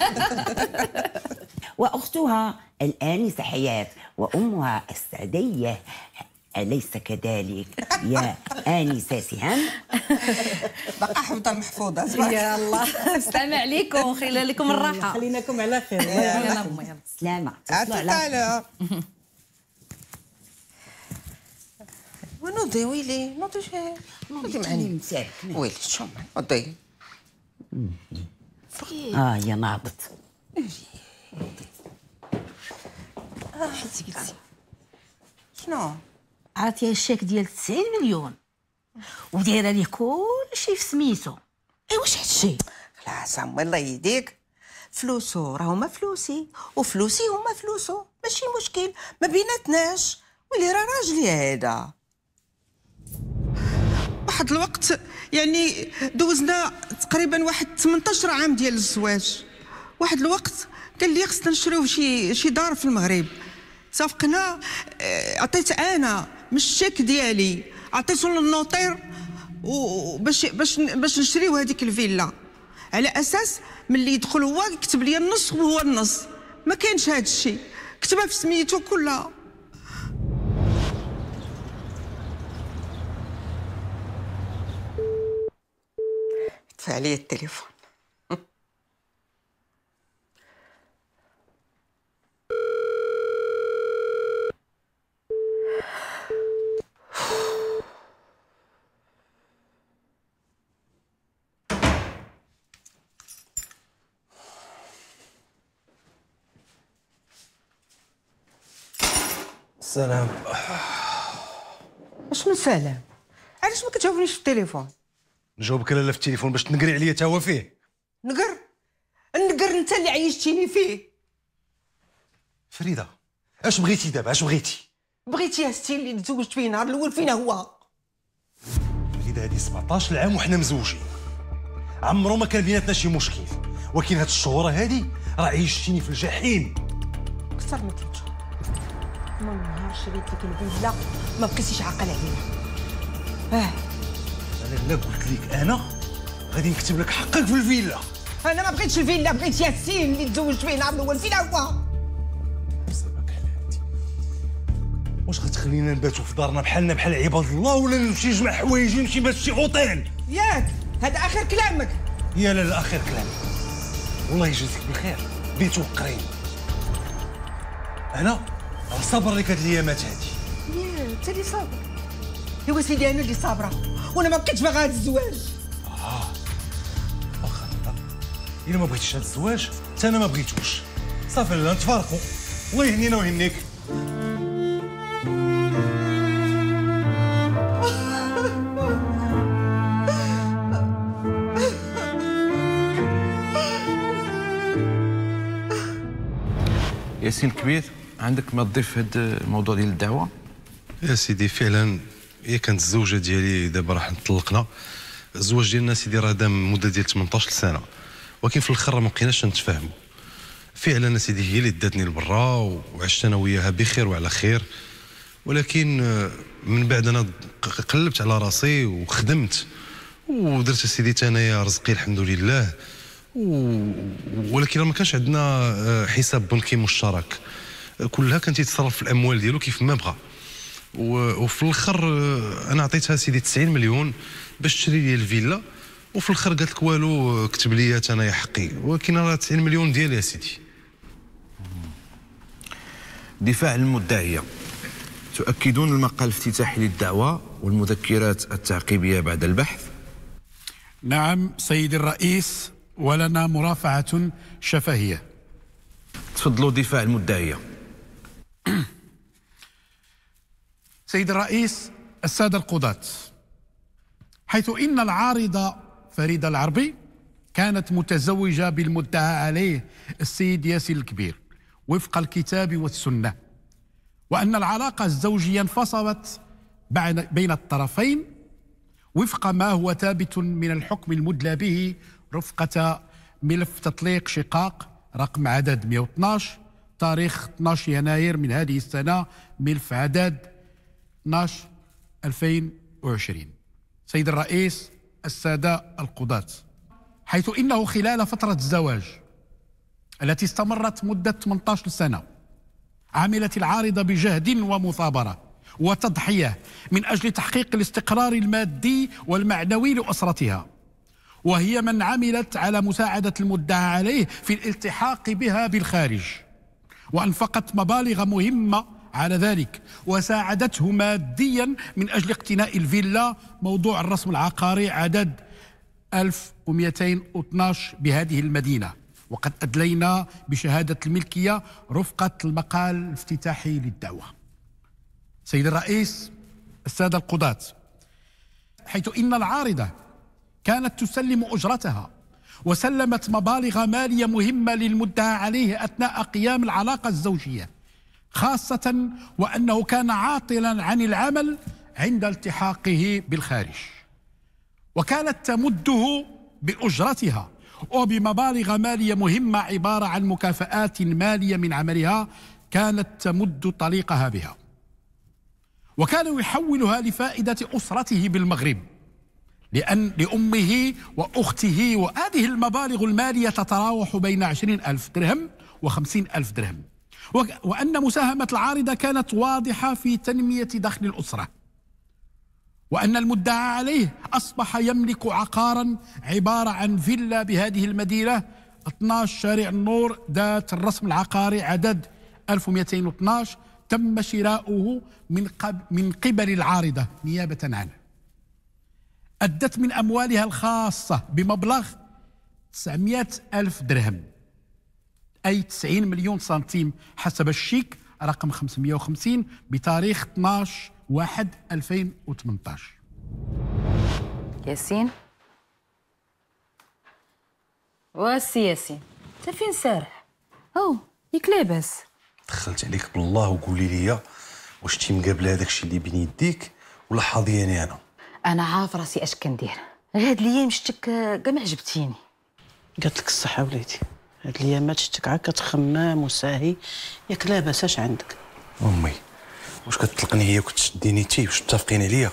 وأختها الآنسة حياة وأمها السعدية، أليس كذلك يا آنسة سهام؟ بقى حفظه محفوظه. يا الله السلام عليكم، خلي لكم الراحه. خليناكم على خير. يلا امي يلا. سلامة. تعالى. ونوضي ويلي نوضي شي نوضي معايا. ويلي شو نوضي. آه يا ناضت. حيتي قلتي شنو؟ عاطيه الشيك ديال تسعين مليون ودايره ليه كلشي في سميتو. اي واش هادشي؟ خلاص امي الله يهديك، فلوسو راه هما فلوسي وفلوسي هما فلوسو، ماشي مشكل ما بيناتناش. ويلي راه راجلي هذا. واحد الوقت يعني دوزنا تقريبا واحد ثمنطاش عام ديال الزواج. واحد الوقت قال لي خصنا نشريو شي شي دار في المغرب. صافقنا، عطيت انا من الشيك ديالي عطيته للنوطير وباش باش باش نشريو هذيك الفيلا، على اساس ملي يدخل هو يكتب لي النص وهو النص. ما كاينش هذا الشيء، كتبها في سميتو كلها. طفى عليا التليفون. سلام. اش من سلام؟ علاش ما كتجاوبنيش في التليفون؟ نجاوبك لالا في التليفون باش تنقري عليا تا هو فيه. نقر نقر انت اللي عيشتيني فيه. فريده اش بغيتي دابا؟ اش بغيتي؟ بغيتي هستي اللي تزوجت فيه النهار الاول فينا هو. فريده هادي سبعطاش العام وحنا مزوجين، عمرو ما كان بيناتنا شي مشكل، ولكن هاد الشهوره هادي راه عيشتيني في الجحيم. اكثر من ثلاث شهور من نهار شريت لك الفيلا ما بقيتيش عاقل عليا. اه انا لا قلت لك انا غادي نكتب لك حقك في الفيلا. انا ما بغيتش الفيلا، بغيت ياسين اللي تزوجت فيه النهار الاول فينا هو. حسابك على هادي. واش غتخلينا نباتوا في دارنا بحالنا بحال عباد الله، ولا نمشي نجمع حوايجي نمشي نبات في شي اوطيل؟ ياك هذا اخر كلامك. يا لا لا اخر كلام. والله يجازيك بالخير بيت وقرين. انا راه صابر لك هاد الايامات هادي. يا انت اللي صابر. ايوا سيدي انا اللي صابره، وانا ما بقيتش باغا هاد الزواج. اه واخا الا ما بغيتيش هذا الزواج حتى انا ما بغيتوش. صافي لا نتفارقوا، الله يهنينا ويهنيك. ياسين الكبير، عندك ما تضيف في هذا الموضوع ديال الدعوه؟ يا سيدي فعلا هي كانت الزوجه ديالي، دابا راح نطلقنا. الزواج ديالنا سيدي راه دام مده ديال ثمنطاش سنه، ولكن في الاخر ما بقيناش نتفاهموا. فعلا سيدي هي اللي داتني لبرا وعشت انا وياها بخير وعلى خير، ولكن من بعد انا قلبت على راسي وخدمت ودرت سيدي تانايا رزقي الحمد لله، ولكن ما كانش عندنا حساب بنكي مشترك، كلها كان تيتصرف في الاموال ديالو كيف ما بغى. وفي الاخر انا عطيتها سيدي تسعين مليون باش تشري لي الفيلا، وفي الاخر قالت لك والو، كتب لي انا حقي، ولكن راه تسعين مليون ديالي يا سيدي. دفاع المدعيه، تؤكدون المقال الافتتاحي للدعوه والمذكرات التعقيبيه بعد البحث؟ نعم سيدي الرئيس، ولنا مرافعة شفهية. تفضلوا دفاع المدعيه. سيدي الرئيس، السادة القضاة، حيث إن العارضة فريدة العربي كانت متزوجة بالمدعى عليه السيد ياسين الكبير وفق الكتاب والسنة، وأن العلاقة الزوجية انفصلت بين الطرفين وفق ما هو ثابت من الحكم المدلى به رفقة ملف تطليق شقاق رقم عدد مئة واثناش تاريخ اثناش يناير من هذه السنة، ملف عدد اثناش ألفين وعشرين. سيد الرئيس، السادة القضاة، حيث إنه خلال فترة الزواج التي استمرت مدة ثمنطاش سنة عملت العارضة بجهد ومثابرة وتضحية من أجل تحقيق الاستقرار المادي والمعنوي لأسرتها، وهي من عملت على مساعدة المدعى عليه في الالتحاق بها بالخارج، وأنفقت مبالغ مهمة على ذلك، وساعدته ماديا من أجل اقتناء الفيلا موضوع الرسم العقاري عدد ألف ومئتين واثناش بهذه المدينة، وقد أدلينا بشهادة الملكية رفقة المقال الافتتاحي للدعوة. سيد الرئيس، السادة القضاة، حيث إن العارضة كانت تسلم أجرتها وسلمت مبالغ مالية مهمة للمدعى عليه أثناء قيام العلاقة الزوجية، خاصة وأنه كان عاطلا عن العمل عند التحاقه بالخارج، وكانت تمده بأجرتها وبمبالغ مالية مهمة عبارة عن مكافآت مالية من عملها كانت تمد طليقها بها، وكان يحولها لفائدة أسرته بالمغرب لأن لأمه وأخته، وهذه المبالغ المالية تتراوح بين عشرين ألف درهم وخمسين ألف درهم، وأن مساهمة العارضة كانت واضحة في تنمية دخل الأسرة، وأن المدعى عليه أصبح يملك عقارا عبارة عن فيلا بهذه المدينة اثناش شارع النور ذات الرسم العقاري عدد ألف ومئتين واثناش، تم شراؤه من قبل من قبل العارضة نيابة عنه. أدت من أموالها الخاصة بمبلغ تسعمئة ألف درهم، أي تسعين مليون سنتيم حسب الشيك رقم خمسمئة وخمسين بتاريخ اثناش واحد ألفين وثمنطاش. ياسين، واسي ياسين، انت فين سارح؟ او ياك لاباس؟ دخلت عليك بالله وقولي لي واش تي مقابله هذاك الشيء اللي بين يديك ولا حاضياني انا؟ انا عارف راسي اش كندير، هاد الايام شتك كاع ما عجبتيني. قالت لك الصحه وليدي، هاد الايامات شتك عا كتخمام وساهي، ياك لاباس اش عندك؟ امي واش كتطلقني هي وكتشديني تي واش متفقين عليا؟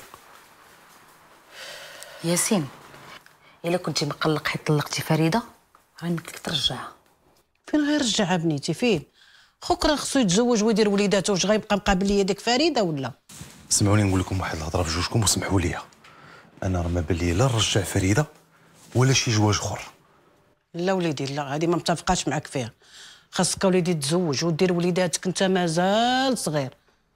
ياسين، الا كنتي مقلق حيت طلقتي فريده غنملك لك ترجعها. فين غير رجعها بنيتي؟ فين خوك راه خصو يتزوج ويدير وليداته، واش غيبقى مقابل ليا ديك فريده ولا؟ سمعوني نقول لكم واحد الهضره بجوجكم وسمحوا لي، انا راه ما بان لي لا نرجع فريده ولا شي جواج اخر. لا وليدي لا، هذه ما متفقاش معاك فيها، خاصك وليدي تزوج ودير وليداتك، انت مازال صغير.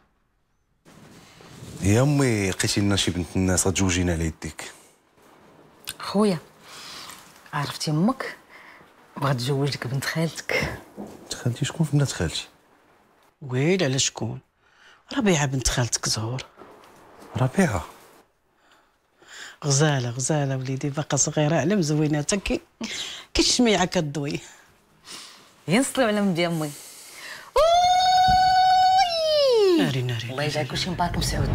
يا امي لقيتي لنا شي بنت الناس غتزوجينا على يديك. خويا عرفتي امك بغات تزوجك بنت خالتك. بنت خالتي شكون في بنات خالتي؟ ويلي على شكون؟ ربيعه بنت خالتك زهور. ربيعه؟ غزاله غزاله وليدي باقا صغيره على مزويناتها كي كي الشميعه كضوي. ينصلوا على مدي امي. ناري ناري الله يجعل كلشي مبارك مسعود.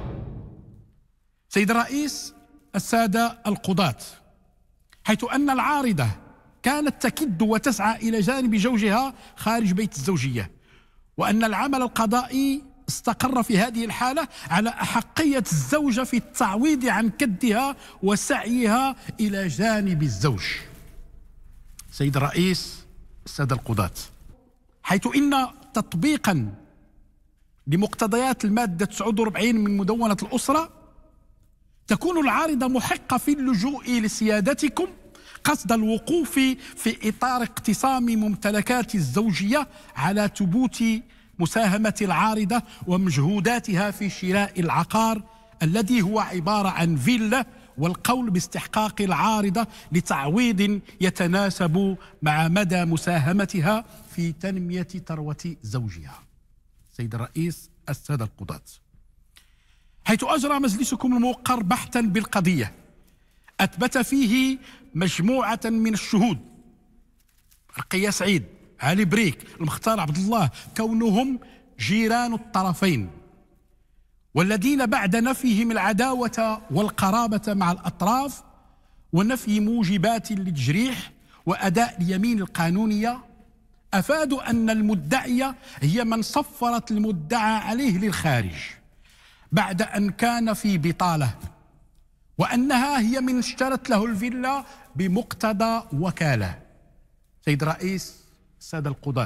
سيد الرئيس، السادة القضاة، حيث أن العارضة كانت تكد وتسعى إلى جانب زوجها خارج بيت الزوجية، وأن العمل القضائي استقر في هذه الحالة على أحقية الزوجة في التعويض عن كدها وسعيها إلى جانب الزوج. سيد الرئيس، السادة القضاة، حيث إن تطبيقا لمقتضيات المادة تسعة وأربعين من مدونة الأسرة تكون العارضة محقة في اللجوء لسيادتكم قصد الوقوف في إطار اقتسام ممتلكات الزوجية على ثبوت مساهمة العارضة ومجهوداتها في شراء العقار الذي هو عبارة عن فيلا، والقول باستحقاق العارضة لتعويض يتناسب مع مدى مساهمتها في تنمية ثروة زوجها. سيد الرئيس، السادة القضاة، حيث أجرى مجلسكم الموقر بحثا بالقضية أثبت فيه مجموعة من الشهود، رقية سعيد، علي بريك، المختار عبد الله، كونهم جيران الطرفين، والذين بعد نفيهم العداوة والقرابة مع الأطراف ونفي موجبات للتجريح وأداء اليمين القانونية أفادوا أن المدعية هي من صفرت المدعى عليه للخارج بعد أن كان في بطالة، وأنها هي من اشترت له الفيلا بمقتضى وكالة. سيد الرئيس، السادة القضاة،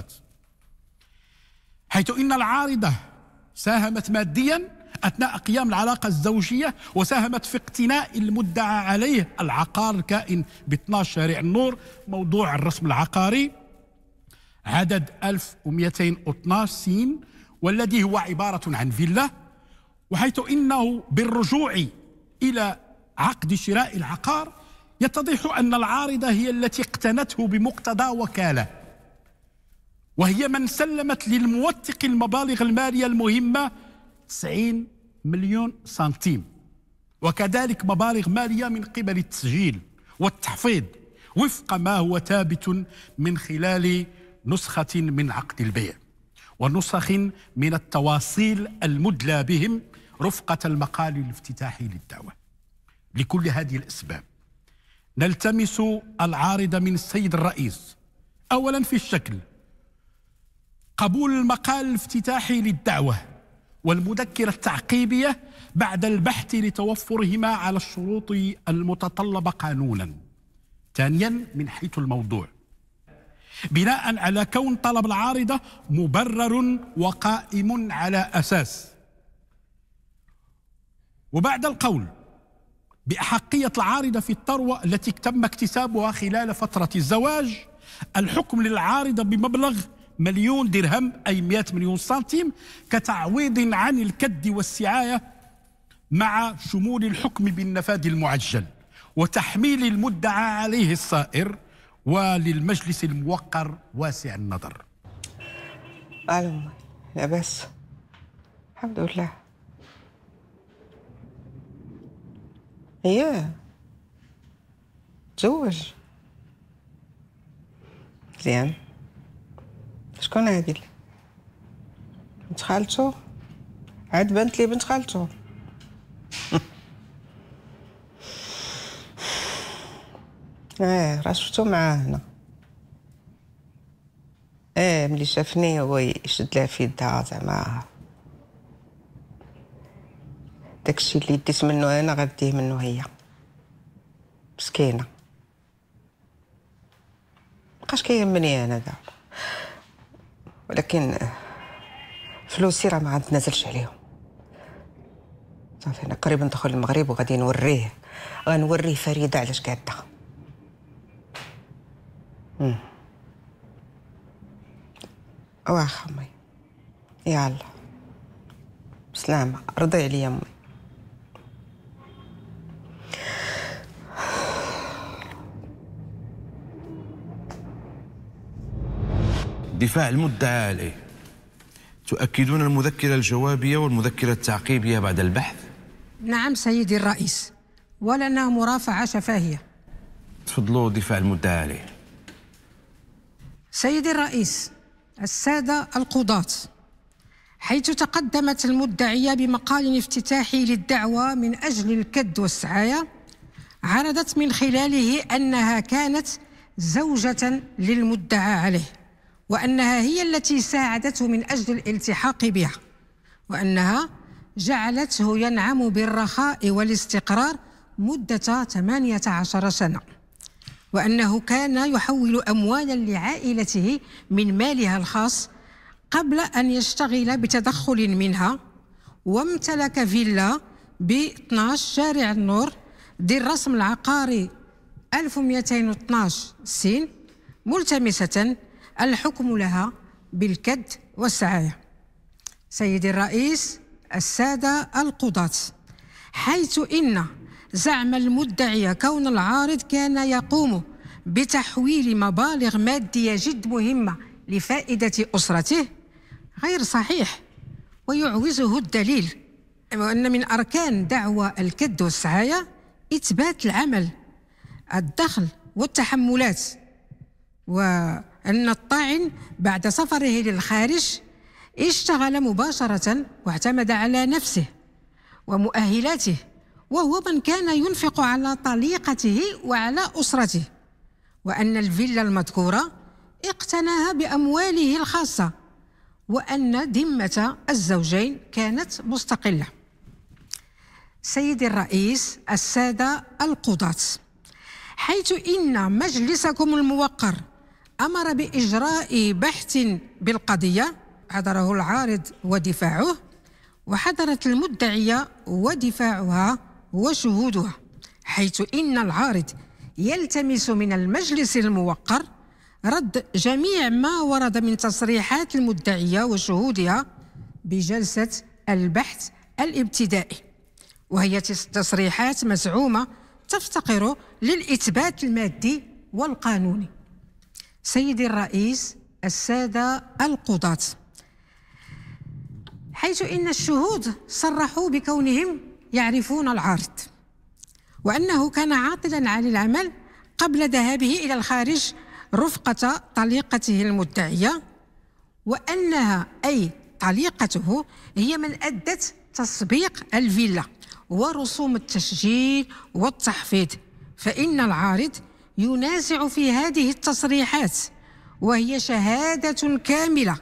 حيث إن العارضة ساهمت ماديا أثناء قيام العلاقة الزوجية وساهمت في اقتناء المدعى عليه العقار الكائن ب اثني عشر شارع النور موضوع الرسم العقاري عدد ألف ومئتين واثني عشر سين، والذي هو عبارة عن فيلا، وحيث إنه بالرجوع إلى عقد شراء العقار يتضح أن العارضة هي التي اقتنته بمقتضى وكالة، وهي من سلمت للموثق المبالغ المالية المهمة تسعين مليون سنتيم، وكذلك مبالغ مالية من قبل التسجيل والتحفيظ وفق ما هو ثابت من خلال نسخة من عقد البيع ونسخ من التواصيل المدلى بهم رفقة المقال الافتتاحي للدعوة. لكل هذه الأسباب نلتمس العارضة من السيد الرئيس أولا في الشكل قبول المقال الافتتاحي للدعوة والمذكرة التعقيبية بعد البحث لتوفرهما على الشروط المتطلبة قانونا. ثانيا من حيث الموضوع بناء على كون طلب العارضة مبرر وقائم على أساس، وبعد القول بأحقية العارضة في الثروة التي تم اكتسابها خلال فترة الزواج، الحكم للعارضة بمبلغ مليون درهم أي مئة مليون سنتيم كتعويض عن الكد والسعاية، مع شمول الحكم بالنفاذ المعجل وتحميل المدعى عليه الصائر، وللمجلس الموقر واسع النظر. ألم لاباس الحمد لله. هي تزوج مزيان. شكون هادي؟ بنت خالتو؟ عاد بنت لي بنت خالتو. اه راه شفتو معاه هنا. اه ملي شافني هو يشد لها في يدها زعما داكشي اللي ديت منه انا غاديه منه هي. مسكينه مابقاش كيهمني انا كاع، ولكن فلوسي راه ما عاد نازلش عليهم. صافي انا قريب ندخل المغرب وغادي نوريه غنوريه فريده علاش قاده. امم واخا امي يلا بسلامه، رضي عليا امي. دفاع المدعى عليه، تؤكدون المذكرة الجوابية والمذكرة التعقيبية بعد البحث؟ نعم سيدي الرئيس، ولنا مرافعة شفاهية. تفضلوا دفاع المدعى عليه. سيدي الرئيس، السادة القضاة، حيث تقدمت المدعية بمقال افتتاحي للدعوى من أجل الكد والسعاية، عرضت من خلاله أنها كانت زوجة للمدعى عليه، وأنها هي التي ساعدته من أجل الالتحاق بها، وأنها جعلته ينعم بالرخاء والاستقرار مدة ثمانية عشر سنة، وأنه كان يحول أموالا لعائلته من مالها الخاص قبل أن يشتغل بتدخل منها، وامتلك فيلا ب اثني عشر شارع النور ذي الرسم العقاري ألف ومئتين واثني عشر سين، ملتمسة الحكم لها بالكد والسعاية. سيدي الرئيس، السادة القضاة، حيث إن زعم المدعي كون العارض كان يقوم بتحويل مبالغ مادية جد مهمة لفائدة أسرته غير صحيح، ويعوزه الدليل وأن من أركان دعوى الكد والسعاية إثبات العمل، الدخل والتحملات، وأن الطاعن بعد سفره للخارج اشتغل مباشرة واعتمد على نفسه ومؤهلاته، وهو من كان ينفق على طليقته وعلى أسرته، وأن الفيلا المذكورة اقتناها بأمواله الخاصة، وأن ذمة الزوجين كانت مستقلة. سيدي الرئيس، السادة القضاة، حيث إن مجلسكم الموقر أمر بإجراء بحث بالقضية، حضره العارض ودفاعه، وحضرت المدعية ودفاعها وشهودها، حيث إن العارض يلتمس من المجلس الموقر رد جميع ما ورد من تصريحات المدعية وشهودها بجلسة البحث الابتدائي، وهي تصريحات مزعومة تفتقر للإثبات المادي والقانوني. سيدي الرئيس، السادة القضاة، حيث إن الشهود صرحوا بكونهم يعرفون العارض، وأنه كان عاطلا عن العمل قبل ذهابه إلى الخارج رفقة طليقته المدعية، وأنها أي طليقته هي من أدت تسبيق الفيلا ورسوم التسجيل والتحفيظ، فإن العارض ينازع في هذه التصريحات، وهي شهادة كاملة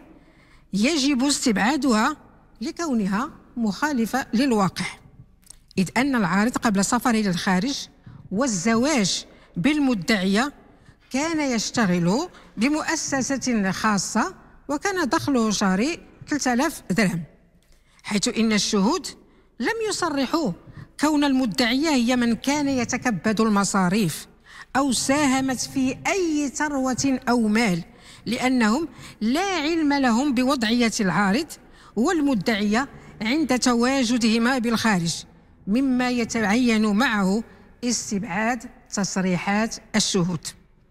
يجب استبعادها لكونها مخالفة للواقع، إذ أن العارض قبل سفره إلى الخارج والزواج بالمدعية كان يشتغل بمؤسسة خاصة، وكان دخله شهري ثلاثة آلاف درهم، حيث إن الشهود لم يصرحوا كون المدعية هي من كان يتكبد المصاريف أو ساهمت في أي ثروة أو مال، لأنهم لا علم لهم بوضعية العارض والمدعية عند تواجدهما بالخارج، مما يتعين معه استبعاد تصريحات الشهود.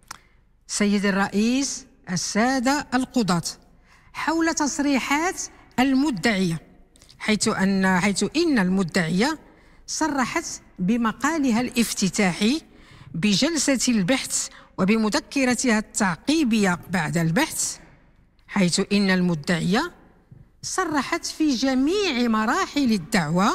سيد الرئيس، السادة القضاة، حول تصريحات المدعية، حيث أن حيث إن المدعية صرحت بمقالها الافتتاحي بجلسة البحث وبمذكرتها التعقيبية بعد البحث، حيث إن المدعية صرحت في جميع مراحل الدعوى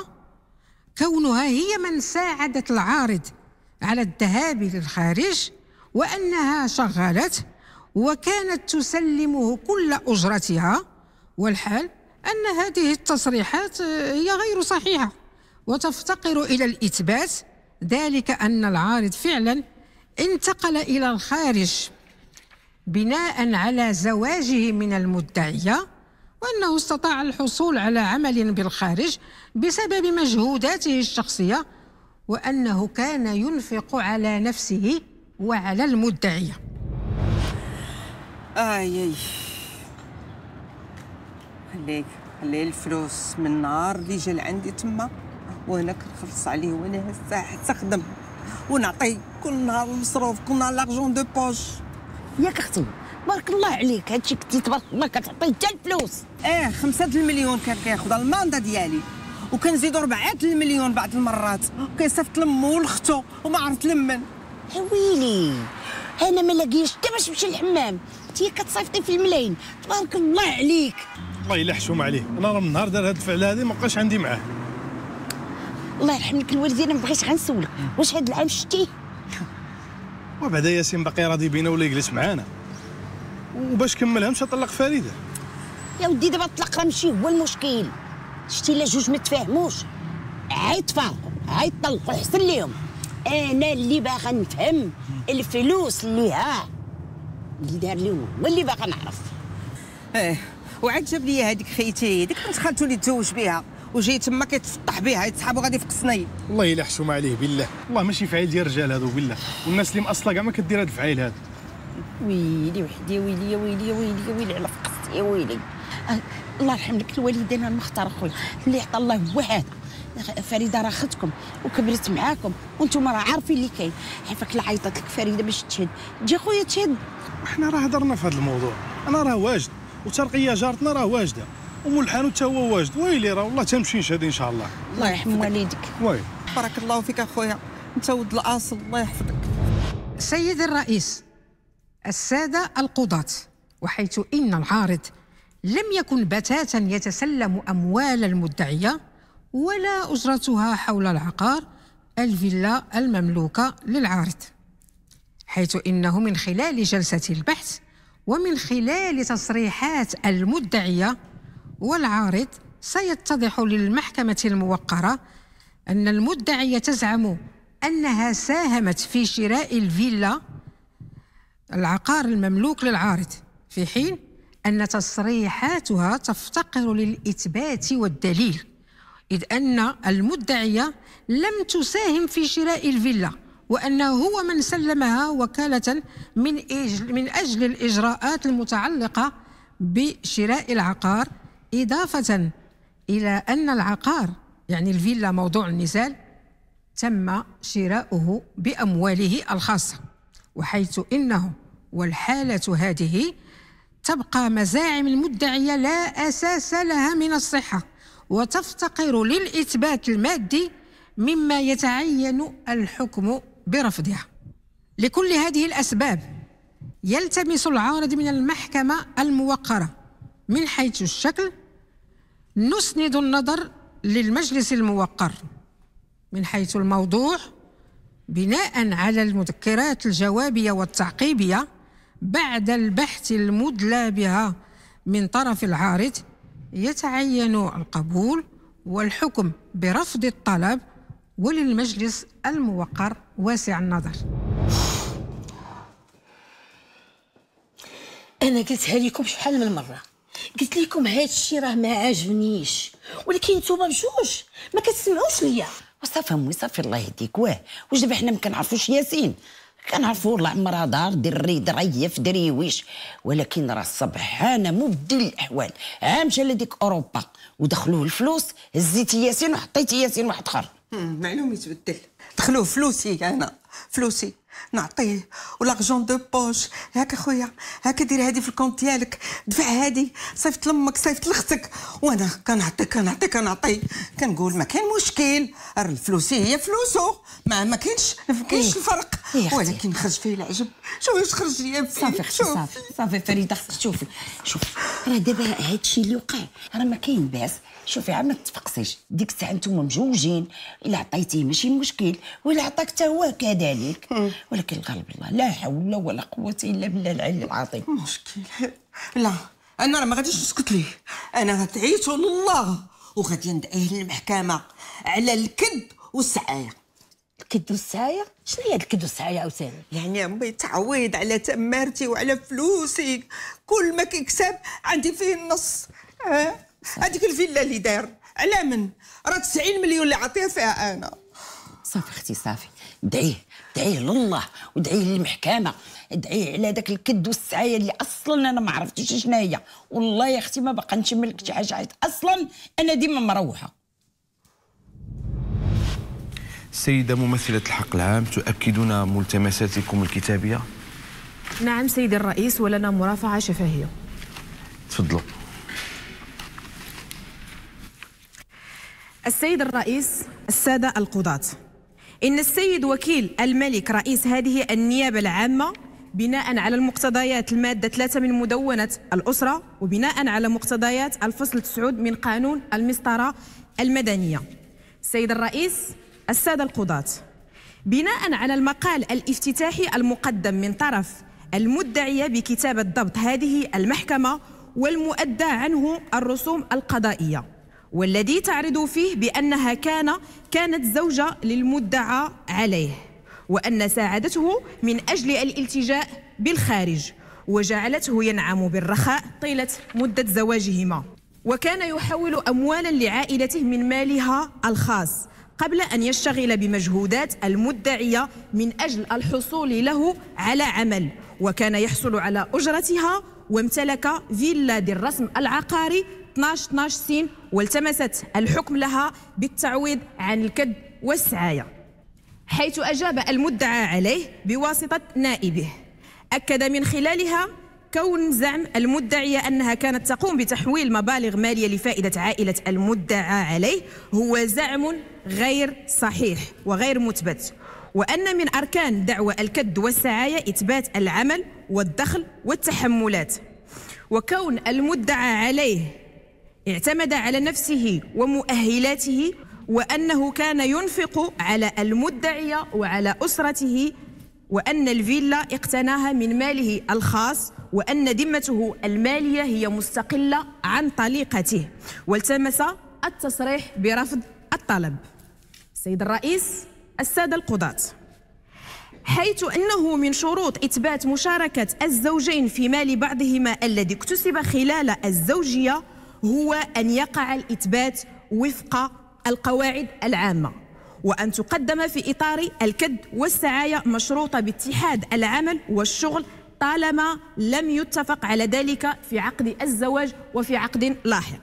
كونها هي من ساعدت العارض على الذهاب للخارج، وأنها شغلت وكانت تسلمه كل أجرتها، والحال أن هذه التصريحات هي غير صحيحة وتفتقر إلى الإثبات، ذلك أن العارض فعلا انتقل إلى الخارج بناء على زواجه من المدعية، وأنه استطاع الحصول على عمل بالخارج بسبب مجهوداته الشخصية، وأنه كان ينفق على نفسه وعلى المدعية. آي آي خليك خلي الفلوس من النهار اللي جا لعندي تما، وهنا كنخلص عليه وانا هسه حتى خدم ونعطي كل نهار المصروف، كل نهار لارجون دو بوش. ياك اختي، تبارك الله عليك، هادشي كنتي تبارك الله كتعطي حتى الفلوس. اه خمسة المليون كان كياخذ الماندا ديالي، وكنزيدو أربعة المليون بعض المرات، وكيصيفط لمو ولختو وما عرفت لمن. ويلي انا ما لاقيش حتى باش نمشي للحمام، انت كتصيفطي في الملايين، تبارك الله عليك. الله يلا حشوم عليه، انا راه من نهار دار هاد الفعله هادي ما بقاش عندي معاه. الله يرحم لك الوالدين، انا ما بغيتش غنسولك واش هاد العام شتيه؟ وبعدا ياسين باقي راضي بينا ولا يجلس معانا، وباش كملها مشى طلق فريده. يا ودي دابا الطلاق راه ماشي هو المشكل، شتي لا جوج ما تفاهموش عيط تفارقوا عيط طلقوا حسن ليهم. انا اللي باغا نفهم الفلوس اللي ها اللي دار لهم هو اللي باغا نعرف. اه وعاد جاب لي هذيك خيتي ديك بنت خالته اللي تزوج بها وجاي تما كيتفطح بها يتصحابوا غادي في قصني. الله يلا حشوم عليه بالله، والله ماشي فعيل ديال الرجال هادو بالله، والناس اللي مأصله كاع ما كدير هاد الفعيل هذا. ويلي وحدي يا ويلي يا ويلي يا ويلي يا ويلي على فقستي يا ويلي. أه الله يرحم لك الوالدين المختار خويا اللي عطا الله هو هذا. فريده راه اختكم وكبرت معاكم وانتم راه عارفين اللي كاين. عافاك لا عيطت لك فريده باش تشهد، تجي خويا تشهد. احنا راه هضرنا في هذا الموضوع، انا راه واجد وترقيه جارتنا راه واجده ومول الحانوت حتى هو واجد. ويلي راه والله تنمشي نشهد ان شاء الله. الله يرحم والديك. وي بارك الله فيك اخويا، انت ولد الاصل الله يحفظك. سيد الرئيس، السادة القضاة، وحيث إن العارض لم يكن بتاتا يتسلم أموال المدعية ولا أجرتها حول العقار الفيلا المملوكة للعارض، حيث إنه من خلال جلسة البحث ومن خلال تصريحات المدعية والعارض سيتضح للمحكمة الموقرة أن المدعية تزعم أنها ساهمت في شراء الفيلا العقار المملوك للعارض، في حين أن تصريحاتها تفتقر للإثبات والدليل، إذ أن المدعية لم تساهم في شراء الفيلا، وأنه هو من سلمها وكالة من أجل, من أجل الإجراءات المتعلقة بشراء العقار، إضافة إلى أن العقار يعني الفيلا موضوع النزال تم شراؤه بأمواله الخاصة، وحيث إنه والحالة هذه تبقى مزاعم المدعية لا أساس لها من الصحة وتفتقر للإثبات المادي، مما يتعين الحكم برفضها. لكل هذه الأسباب يلتمس العارض من المحكمة الموقرة من حيث الشكل نسند النظر للمجلس الموقر، من حيث الموضوع بناء على المذكرات الجوابية والتعقيبية بعد البحث المدلى بها من طرف العارض يتعين القبول والحكم برفض الطلب، وللمجلس الموقر واسع النظر. انا قلتها لكم شحال من مره، قلت لكم هذا الشيء راه ما عاجبنيش، ولكن نتوما بجوج ما كتسمعوش ليا. وصافي امي صافي الله يهديك. واه واش دابا حنا ما كنعرفوش ياسين؟ كنعرفوا والله عمرها دار دري دريف دريويش، ولكن راه سبحان مبدل الاحوال عام مشى لديك اوروبا ودخلوه الفلوس، هزيتي ياسين وحطيتي ياسين واحد اخر. معلوم يتبدل، دخلوه فلوسي انا فلوسي نعطيه ولارجون دو بوش. هاك اخويا هاك دير هادي في الكونت ديالك، دفع هادي صيفط لامك صيفط لختك، وانا كنعطي كنعطي كنعطي كنقول ما كاين مشكل، راه الفلوس هي فلوسو، ما ما كاينش ما كاينش الفرق، ولكن خرج فيه العجب. شوف واش خرج ليا فيه. صافي اختي صافي صافي فريده خصك شوفي شوفي راه دابا هادشي اللي وقع راه ما كاين باس. شوفي عا ما تفقسيش، ديك الساعه نتوما مجوجين، الا عطيتيه ماشي مشكل ولا عطاك حتى هو كذلك، ولكن الغالب الله لا حول ولا قوه الا بالله العلي العظيم. مشكل لا انا راه ما غاديش نسكت ليه، انا غتعيطوا لله وغادي ندعيه للمحكمه على الكذب والسعايه. الكد والسعايه؟ شنو هي الكد والسعايه عاوتاني؟ يعني امي تعويض على تمارتي وعلى فلوسي، كل ما كيكسب عندي فيه النص. اه هذيك الفيلا اللي دار على من راه تسعين مليون اللي عطيها فيها انا. صافي اختي صافي، دعيه دعيه لله ودعيه للمحكمه، دعيه على داك الكد والسعايه اللي اصلا انا ما عرفتش شنو هي. والله يا اختي ما باقا نشمل لك شي حاجه، اصلا انا ديما مروحه. السيده ممثله الحق العام، تؤكدون ملتمساتكم الكتابيه؟ نعم سيدي الرئيس، ولنا مرافعة شفهية. تفضلوا. السيد الرئيس، السادة القضاة، إن السيد وكيل الملك رئيس هذه النيابة العامة بناء على المقتضيات المادة ثلاثة من مدونة الأسرة وبناء على مقتضيات الفصل تسعة من قانون المسطرة المدنية. السيد الرئيس، السادة القضاة، بناء على المقال الافتتاحي المقدم من طرف المدعية بكتابة ضبط هذه المحكمة والمؤدى عنه الرسوم القضائية، والذي تعرض فيه بأنها كان كانت زوجة للمدعى عليه، وأن ساعدته من أجل الالتجاء بالخارج وجعلته ينعم بالرخاء طيلة مدة زواجهما، وكان يحول أموالا لعائلته من مالها الخاص قبل أن يشتغل بمجهودات المدعية من أجل الحصول له على عمل، وكان يحصل على أجرتها، وامتلك فيلا ذي الرسم العقاري اثناش اثناش سين، والتمست الحكم لها بالتعويض عن الكد والسعاية، حيث أجاب المدعى عليه بواسطة نائبه. أكد من خلالها كون زعم المدعية أنها كانت تقوم بتحويل مبالغ مالية لفائدة عائلة المدعى عليه هو زعم غير صحيح وغير مثبت، وأن من أركان دعوى الكد والسعاية إثبات العمل والدخل والتحملات، وكون المدعى عليه اعتمد على نفسه ومؤهلاته، وأنه كان ينفق على المدعية وعلى أسرته، وأن الفيلا اقتناها من ماله الخاص، وأن ذمته المالية هي مستقلة عن طليقته، والتمس التصريح برفض الطلب. السيد الرئيس، السادة القضاة، حيث أنه من شروط إثبات مشاركة الزوجين في مال بعضهما الذي اكتسب خلال الزوجية هو أن يقع الإثبات وفق القواعد العامة، وأن تقدم في إطار الكد والسعاية مشروطة باتحاد العمل والشغل طالما لم يتفق على ذلك في عقد الزواج وفي عقد لاحق.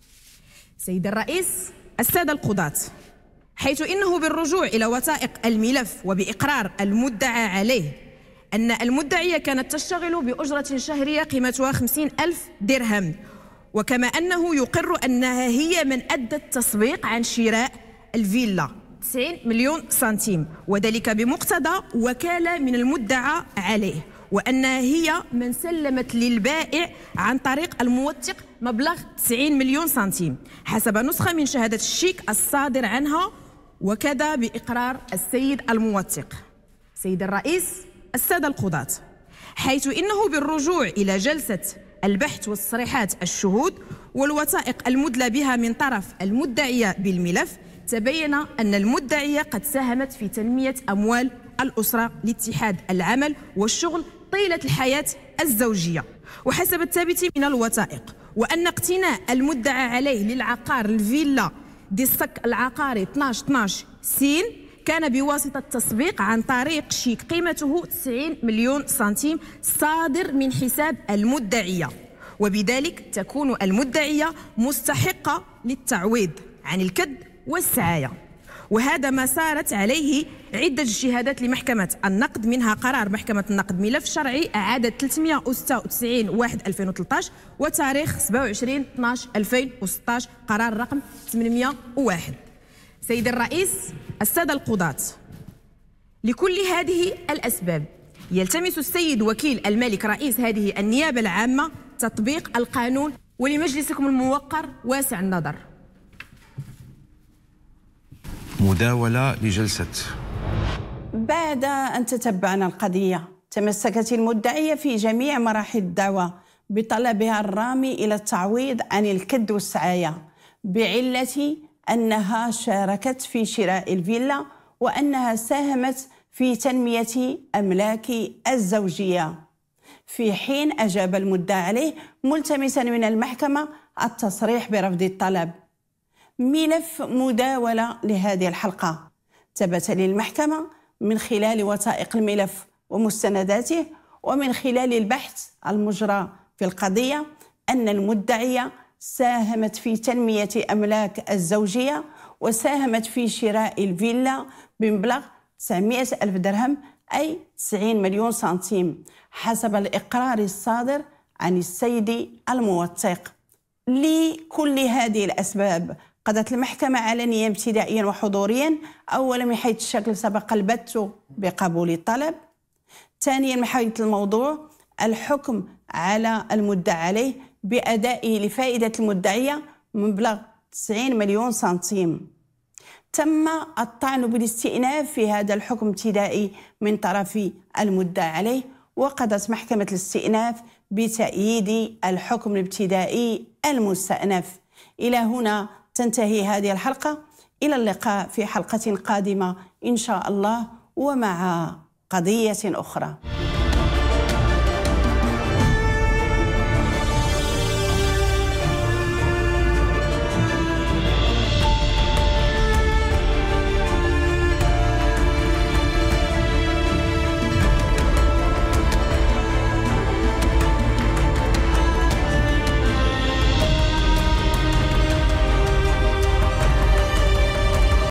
سيد الرئيس، السادة القضاة، حيث إنه بالرجوع إلى وثائق الملف وبإقرار المدعى عليه أن المدعية كانت تشتغل بأجرة شهرية قيمتها خمسين ألف درهم، وكما أنه يقر أنها هي من أدت التسويق عن شراء الفيلا تسعين مليون سنتيم، وذلك بمقتضى وكالة من المدعى عليه، وأنها هي من سلمت للبائع عن طريق الموثق مبلغ تسعين مليون سنتيم حسب نسخة من شهادة الشيك الصادر عنها، وكذا بإقرار السيد الموثق. سيد الرئيس، السادة القضاة، حيث إنه بالرجوع إلى جلسة البحث والتصريحات الشهود والوثائق المدلى بها من طرف المدعية بالملف، تبين أن المدعية قد ساهمت في تنمية أموال الأسرة لاتحاد العمل والشغل طيلة الحياة الزوجية، وحسب الثابت من الوثائق، وأن اقتناء المدعى عليه للعقار الفيلا دي الصك العقاري اثناش اثناش سين كان بواسطة تسويق عن طريق شيك قيمته تسعين مليون سنتيم صادر من حساب المدعية، وبذلك تكون المدعية مستحقة للتعويض عن الكد والسعاية. وهذا ما سارت عليه عدة اجتهادات لمحكمة النقد، منها قرار محكمة النقد ملف شرعي أعادة ثلاثمائة وستة وتسعين واحد ألفين وثلاثة عشر وتاريخ سبعة وعشرين اثناش ألفين وستة عشر قرار رقم ثمانمائة وواحد. سيد الرئيس، السادة القضاة، لكل هذه الأسباب يلتمس السيد وكيل الملك رئيس هذه النيابة العامة تطبيق القانون، ولمجلسكم الموقر واسع النظر. مداولة لجلسة. بعد أن تتبعنا القضية، تمسكت المدعية في جميع مراحل الدعوى بطلبها الرامي إلى التعويض عن الكد والسعاية بعلة أنها شاركت في شراء الفيلا وأنها ساهمت في تنمية أملاك الزوجية، في حين أجاب المدعى عليه ملتمسا من المحكمة التصريح برفض الطلب. ملف مداولة لهذه الحلقة ثبت للمحكمة من خلال وثائق الملف ومستنداته ومن خلال البحث المجرى في القضية أن المدعية ساهمت في تنمية أملاك الزوجية وساهمت في شراء الفيلا بمبلغ تسعمائة ألف درهم أي تسعين مليون سنتيم حسب الإقرار الصادر عن السيد الموثق. لكل هذه الأسباب قضت المحكمة علنيا ابتدائيا وحضوريا، أولا من حيث الشكل سبق البت بقبول الطلب، ثانيا من حيث الموضوع الحكم على المدعى عليه بأدائه لفائدة المدعية مبلغ تسعين مليون سنتيم. تم الطعن بالاستئناف في هذا الحكم ابتدائي من طرف المدعى عليه، وقضت محكمة الاستئناف بتأييد الحكم الابتدائي المستأنف. إلى هنا تنتهي هذه الحلقة، إلى اللقاء في حلقة قادمة إن شاء الله ومع قضية أخرى.